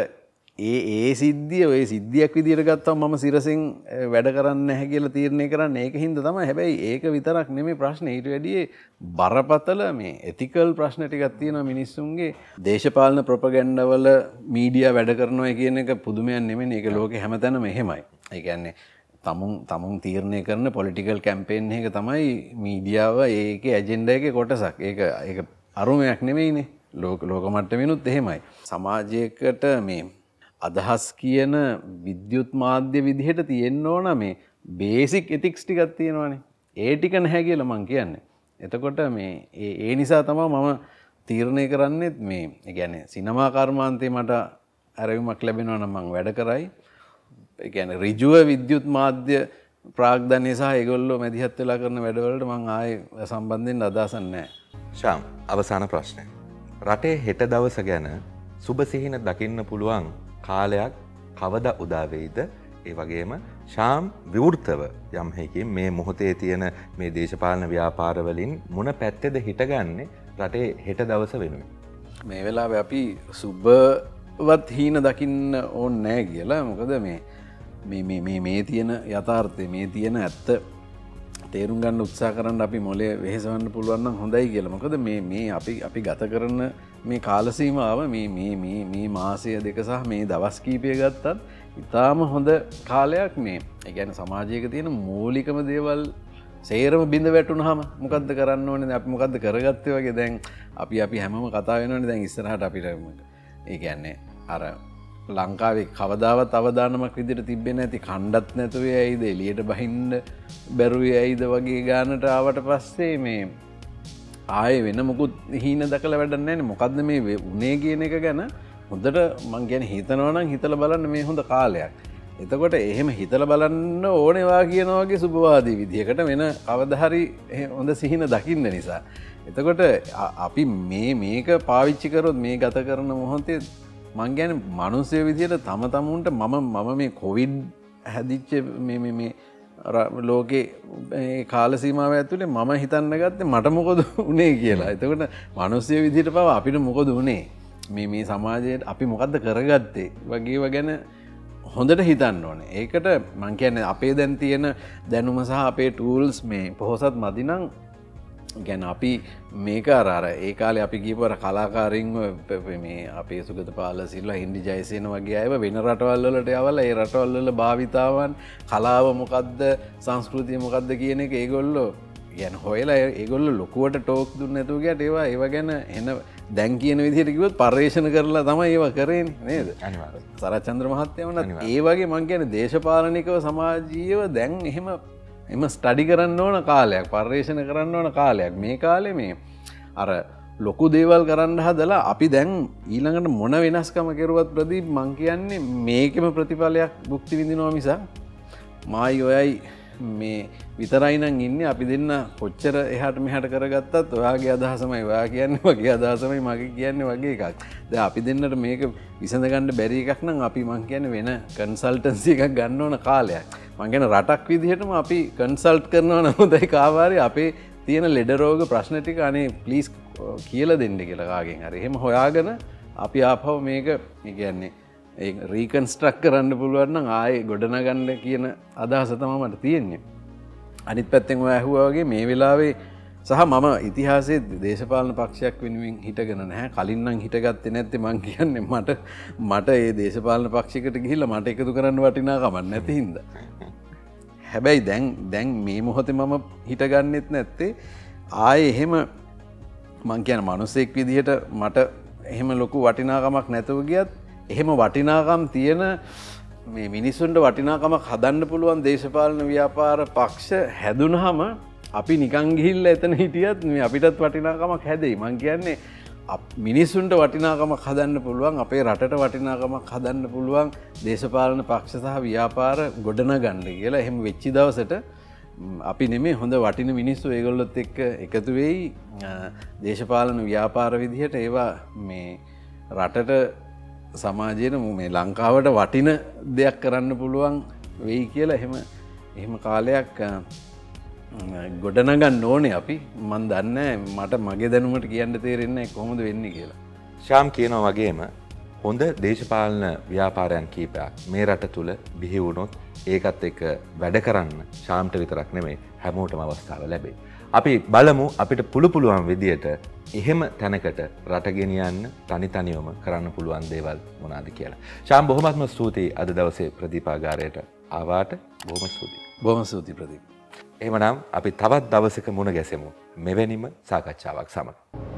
ඒ සිද්ධිය ඔය සිද්ධියක් විදිහට ගත්තම මම සිරසින් වැඩ කරන්නේ නැහැ කියලා තීරණය කරන්නේ ඒක හින්දා තමයි. හැබැයි ඒක විතරක් නෙමෙයි ප්‍රශ්නේ. ඊට වැඩිය බරපතල මේ එතිකල් ප්‍රශ්න ටිකක් තියෙනවා මිනිස්සුන්ගේ. දේශපාලන ප්‍රොපගැන්ඩා වල මීඩියා වැඩ කරනවා කියන එක පුදුමයක් නෙමෙයි. ඒක ලෝකේ හැමතැනම එහෙමයි. ඒ කියන්නේ තමුන් තීරණය කරන පොලිටිකල් කැම්පේන් එක තමයි මීඩියාව ඒකේ ඇජෙන්ඩා එකේ කොටසක්. ඒක අරුමයක් නෙමෙයිනේ. ලෝක මට්ටමිනුත් එහෙමයි. සමාජයකට මේ අදහස් කියන විද්‍යුත් මාධ්‍ය විදිහට තියෙන්න ඕන මේ බේසික් එතික්ස් ටිකක් තියෙනවානේ. ඒ ටික නැහැ කියලා මං කියන්නේ. එතකොට මේ ඒ නිසා තමයි මම තීරණය කරන්නේ මේ ඒ කියන්නේ සිනමා කර්මාන්තේ මට ආරවුමක් ලැබෙනවා නම් මං වැඩ කරයි. ඒ කියන්නේ ඍජුව විද්‍යුත් මාධ්‍ය ප්‍රාග්ධනය සහ ඒගොල්ලෝ මැදිහත් වෙලා කරන වැඩවලට මං ආයේ සම්බන්ධයෙන් අදහසක් නැහැ. ශාම් අවසාන ප්‍රශ්නය. රටේ හෙට දවස ගැන සුබ සිහින දකින්න පුළුවන් කාලයක් කවදා උදා වෙයිද? ඒ වගේම ශාම් විවෘතව යම් හේකින් මේ මොහොතේ තියෙන මේ දේශපාලන ව්‍යාපාර වලින් මොන පැත්තේද හිටගන්නේ රටේ හෙට දවස වෙනුවෙන්? මේ වෙලාවේ අපි සුබවත් හීන දකින්න ඕනේ නැහැ කියලා. මොකද මේ මේ තියෙන යථාර්ථය මේ තියෙන ඇත්ත තේරුම් ගන්න උත්සාහ කරන්න අපි මොලේ වෙහෙසවන්න පුළුවන් නම් හොඳයි කියලා. මොකද මේ අපි ගත කරන මේ කාල සීමාව මේ මාසය දෙක සහ මේ දවස් කීපය ගත්තත් ඉතාම හොඳ කාලයක් මේ. ඒ කියන්නේ සමාජයක තියෙන මූලිකම දේවල් සේරම බිඳ වැටුනහම මොකද්ද කරන්න ඕනේ? අපි මොකද්ද කරගත්තේ වගේ දැන් අපි හැමෝම කතා වෙනවනේ දැන් ඉස්සරහට අපිට. ඒ කියන්නේ අර ලංකාවේ කවදාවත් අවදානමක් විදිහට තිබෙන්නේ නැති කණ්ඩත් නැතුවේ ඇයිද එළියට බහින්න බැරුවේ ඇයිද වගේ ගානට ආවට පස්සේ මේ ආයේ වෙන මොකුත් හීන දැකලා වැඩක් නැහැ නේ. මොකද්ද මේ උනේ කියන එක ගැන හොඳට මං කියන්නේ හිතනවා නම් හිතලා බලන්න මේ හොඳ කාලයක්. එතකොට එහෙම හිතලා බලන්න ඕනේවා කියන වගේ සුබවාදී විදිහකට වෙන කවදා හරි හොඳ සිහින දකින්න නිසා. එතකොට අපි මේක පාවිච්චි කරොත් මේ ගත කරන මොහොතේ මං ගැන මනුස්සය විදියට තමුන්ට මම මේ කොවිඩ් හැදිච්ච මේ ලෝකේ කාලසීමාව ඇතුළේ මම හිතන්න ගත්තේ මට මොකද උනේ කියලා. එතකොට මනුස්සය විදියට පව අපිට මොකද උනේ මේ සමාජයට අපි මොකද්ද කරගත්තේ වගේව ගැන හොඳට හිතන්න ඕනේ. ඒකට මං කියන්නේ අපේ දැන් තියෙන දැනුම සහ අපේ ටූල්ස් මේ පොහොසත් මදි නම් ගැන අපි මේක අර ඒ කාලේ අපි කියපුවා කලාකාරින්ව මේ අපේ සුගත පාලසිල්වා හින්දි ජයසේන වගේ අයව වෙන රටවල් වලට යවලා ඒ රටවල් වල භාවිතාවන් කලාව මොකද්ද සංස්කෘතිය මොකද්ද කියන එක ඒගොල්ලෝ يعني හොයලා ඒගොල්ලෝ ලොකුවට ටෝක් දුන්නේ නැතුව ගියට ඒව ගැන එන දැන් කියන විදිහට කිව්වොත් පරිශන කරලා තමයි ඒව කරේනේ නේද? අනිවාර්යයෙන්. සරච්චන්ද්‍ර මහත්තයා වුණත් ඒ වගේ මං කියන්නේ දේශපාලනිකව සමාජීයව දැන් එම ස්ටඩි කරන්න ඕන කාලයක් පර්යේෂණ කරන්න ඕන කාලයක් මේ කාලේ මේ අර ලොකු දේවල් කරන්න හදලා අපි දැන් ඊළඟට මොන වෙනස්කම කෙරුවත් ප්‍රදීප් මං කියන්නේ මේකෙම ප්‍රතිඵලයක් භුක්ති විඳිනවා මිසක් මායි ඔයයි මේ විතරයි නම් ඉන්නේ අපි දෙන්න කොච්චර එහාට මෙහාට කරගත්තත් ඔයාගේ අදහසමයි ඔයා කියන්නේ වගේ අදහසමයි මගේ කියන්නේ වගේ එකක්. දැන් අපි දෙන්නට මේක විසඳ ගන්න බැරි එකක් නම් අපි මං කියන්නේ වෙන කන්සල්ටන්සි එකක් ගන්න ඕන කාලයක්. මං කියන රටක් විදිහටම අපි කන්සල්ට් කරනවා නම් හොඳයි කාවාරි අපේ තියෙන ලෙඩ රෝග ප්‍රශ්න ටික අනේ ප්ලීස් කියලා දෙන්න කියලා කාගෙන් හරි. එහෙම හොයාගෙන අපි ආපහු මේක කියන්නේ ඒ රීකන්ස්ට්‍රක් කරන්න පුළුවන් නම් ආයේ ගොඩනගන්න කියන අදහස තමයි මට තියෙන්නේ. අනිත් පැත්තෙන් ඔය ඇහුවා වගේ මේ වෙලාවේ සහ මම ඉතිහාසයේ දේශපාලන පක්ෂයක් වෙනුවෙන් හිටගෙන නැහැ. කලින් නම් හිටගත්තේ නැත්තේ මං කියන්නේ මට ඒ දේශපාලන පක්ෂයකට ගිහිල්ලා මට එකතු කරන්න වටිනාකමක් නැති හින්දා. හැබැයි දැන් මේ මොහොතේ මම හිටගන්නෙත් නැත්තේ ආයේ එහෙම මං කියන මිනිසෙක් විදිහට මට එහෙම ලොකු වටිනාකමක් නැතුව ගියත් එහෙම වටිනාකම් තියෙන මේ මිනිස්සුන්ට වටිනාකමක් හදන්න පුළුවන් දේශපාලන ව්‍යාපාර පක්ෂ හැදුනහම අපි නිකන් ගිහිල්ලා එතන හිටියත් මේ අපිටත් වටිනාකමක් හැදෙයි. මං කියන්නේ මිනිස්සුන්ට වටිනාකමක් හදන්න පුළුවන් අපේ රටට වටිනාකමක් හදන්න පුළුවන් දේශපාලන පක්ෂ සහ ව්‍යාපාර ගොඩනගන්න කියලා. එහෙම වෙච්ච දවසට අපි නෙමේ හොඳ වටින මිනිස්සු ඒගොල්ලොත් එක්ක එකතු වෙයි දේශපාලන ව්‍යාපාර විදිහට ඒවා මේ රටට සමාජයට මේ ලංකාවට වටින දෙයක් කරන්න පුළුවන් වෙයි කියලා එහෙම කාලයක් ගොඩනගන්න ඕනේ අපි. මන් දන්නේ මට මගේ දැනුමට කියන්න තේරෙන්නේ කොහොමද වෙන්නේ කියලා. ශාම් කියනවා වගේම හොඳ දේශපාලන ව්‍යාපාරයන් කීපයක් මේ රට තුල බිහි වුණොත් ඒකත් එක්ක වැඩ කරන්න ශාම්ට විතරක් නෙමෙයි හැමෝටම අවස්ථාව ලැබේ. අපි බලමු අපිට පුළුවන් විදියට එහෙම තැනකට රට ගෙනියන්න තනියම කරන්න පුළුවන් දේවල් මොනවාද කියලා. ශාම් බොහොමත්ම ස්තුතියි අද දවසේ ප්‍රදීපාගාරයට ආවාට. බොහොම ස්තුතියි. බොහොම ස්තුතියි ප්‍රදීප්. එහෙමනම් අපි තවත් දවසක මුණ ගැසෙමු මෙවැනිම සාකච්ඡාවක් සමග.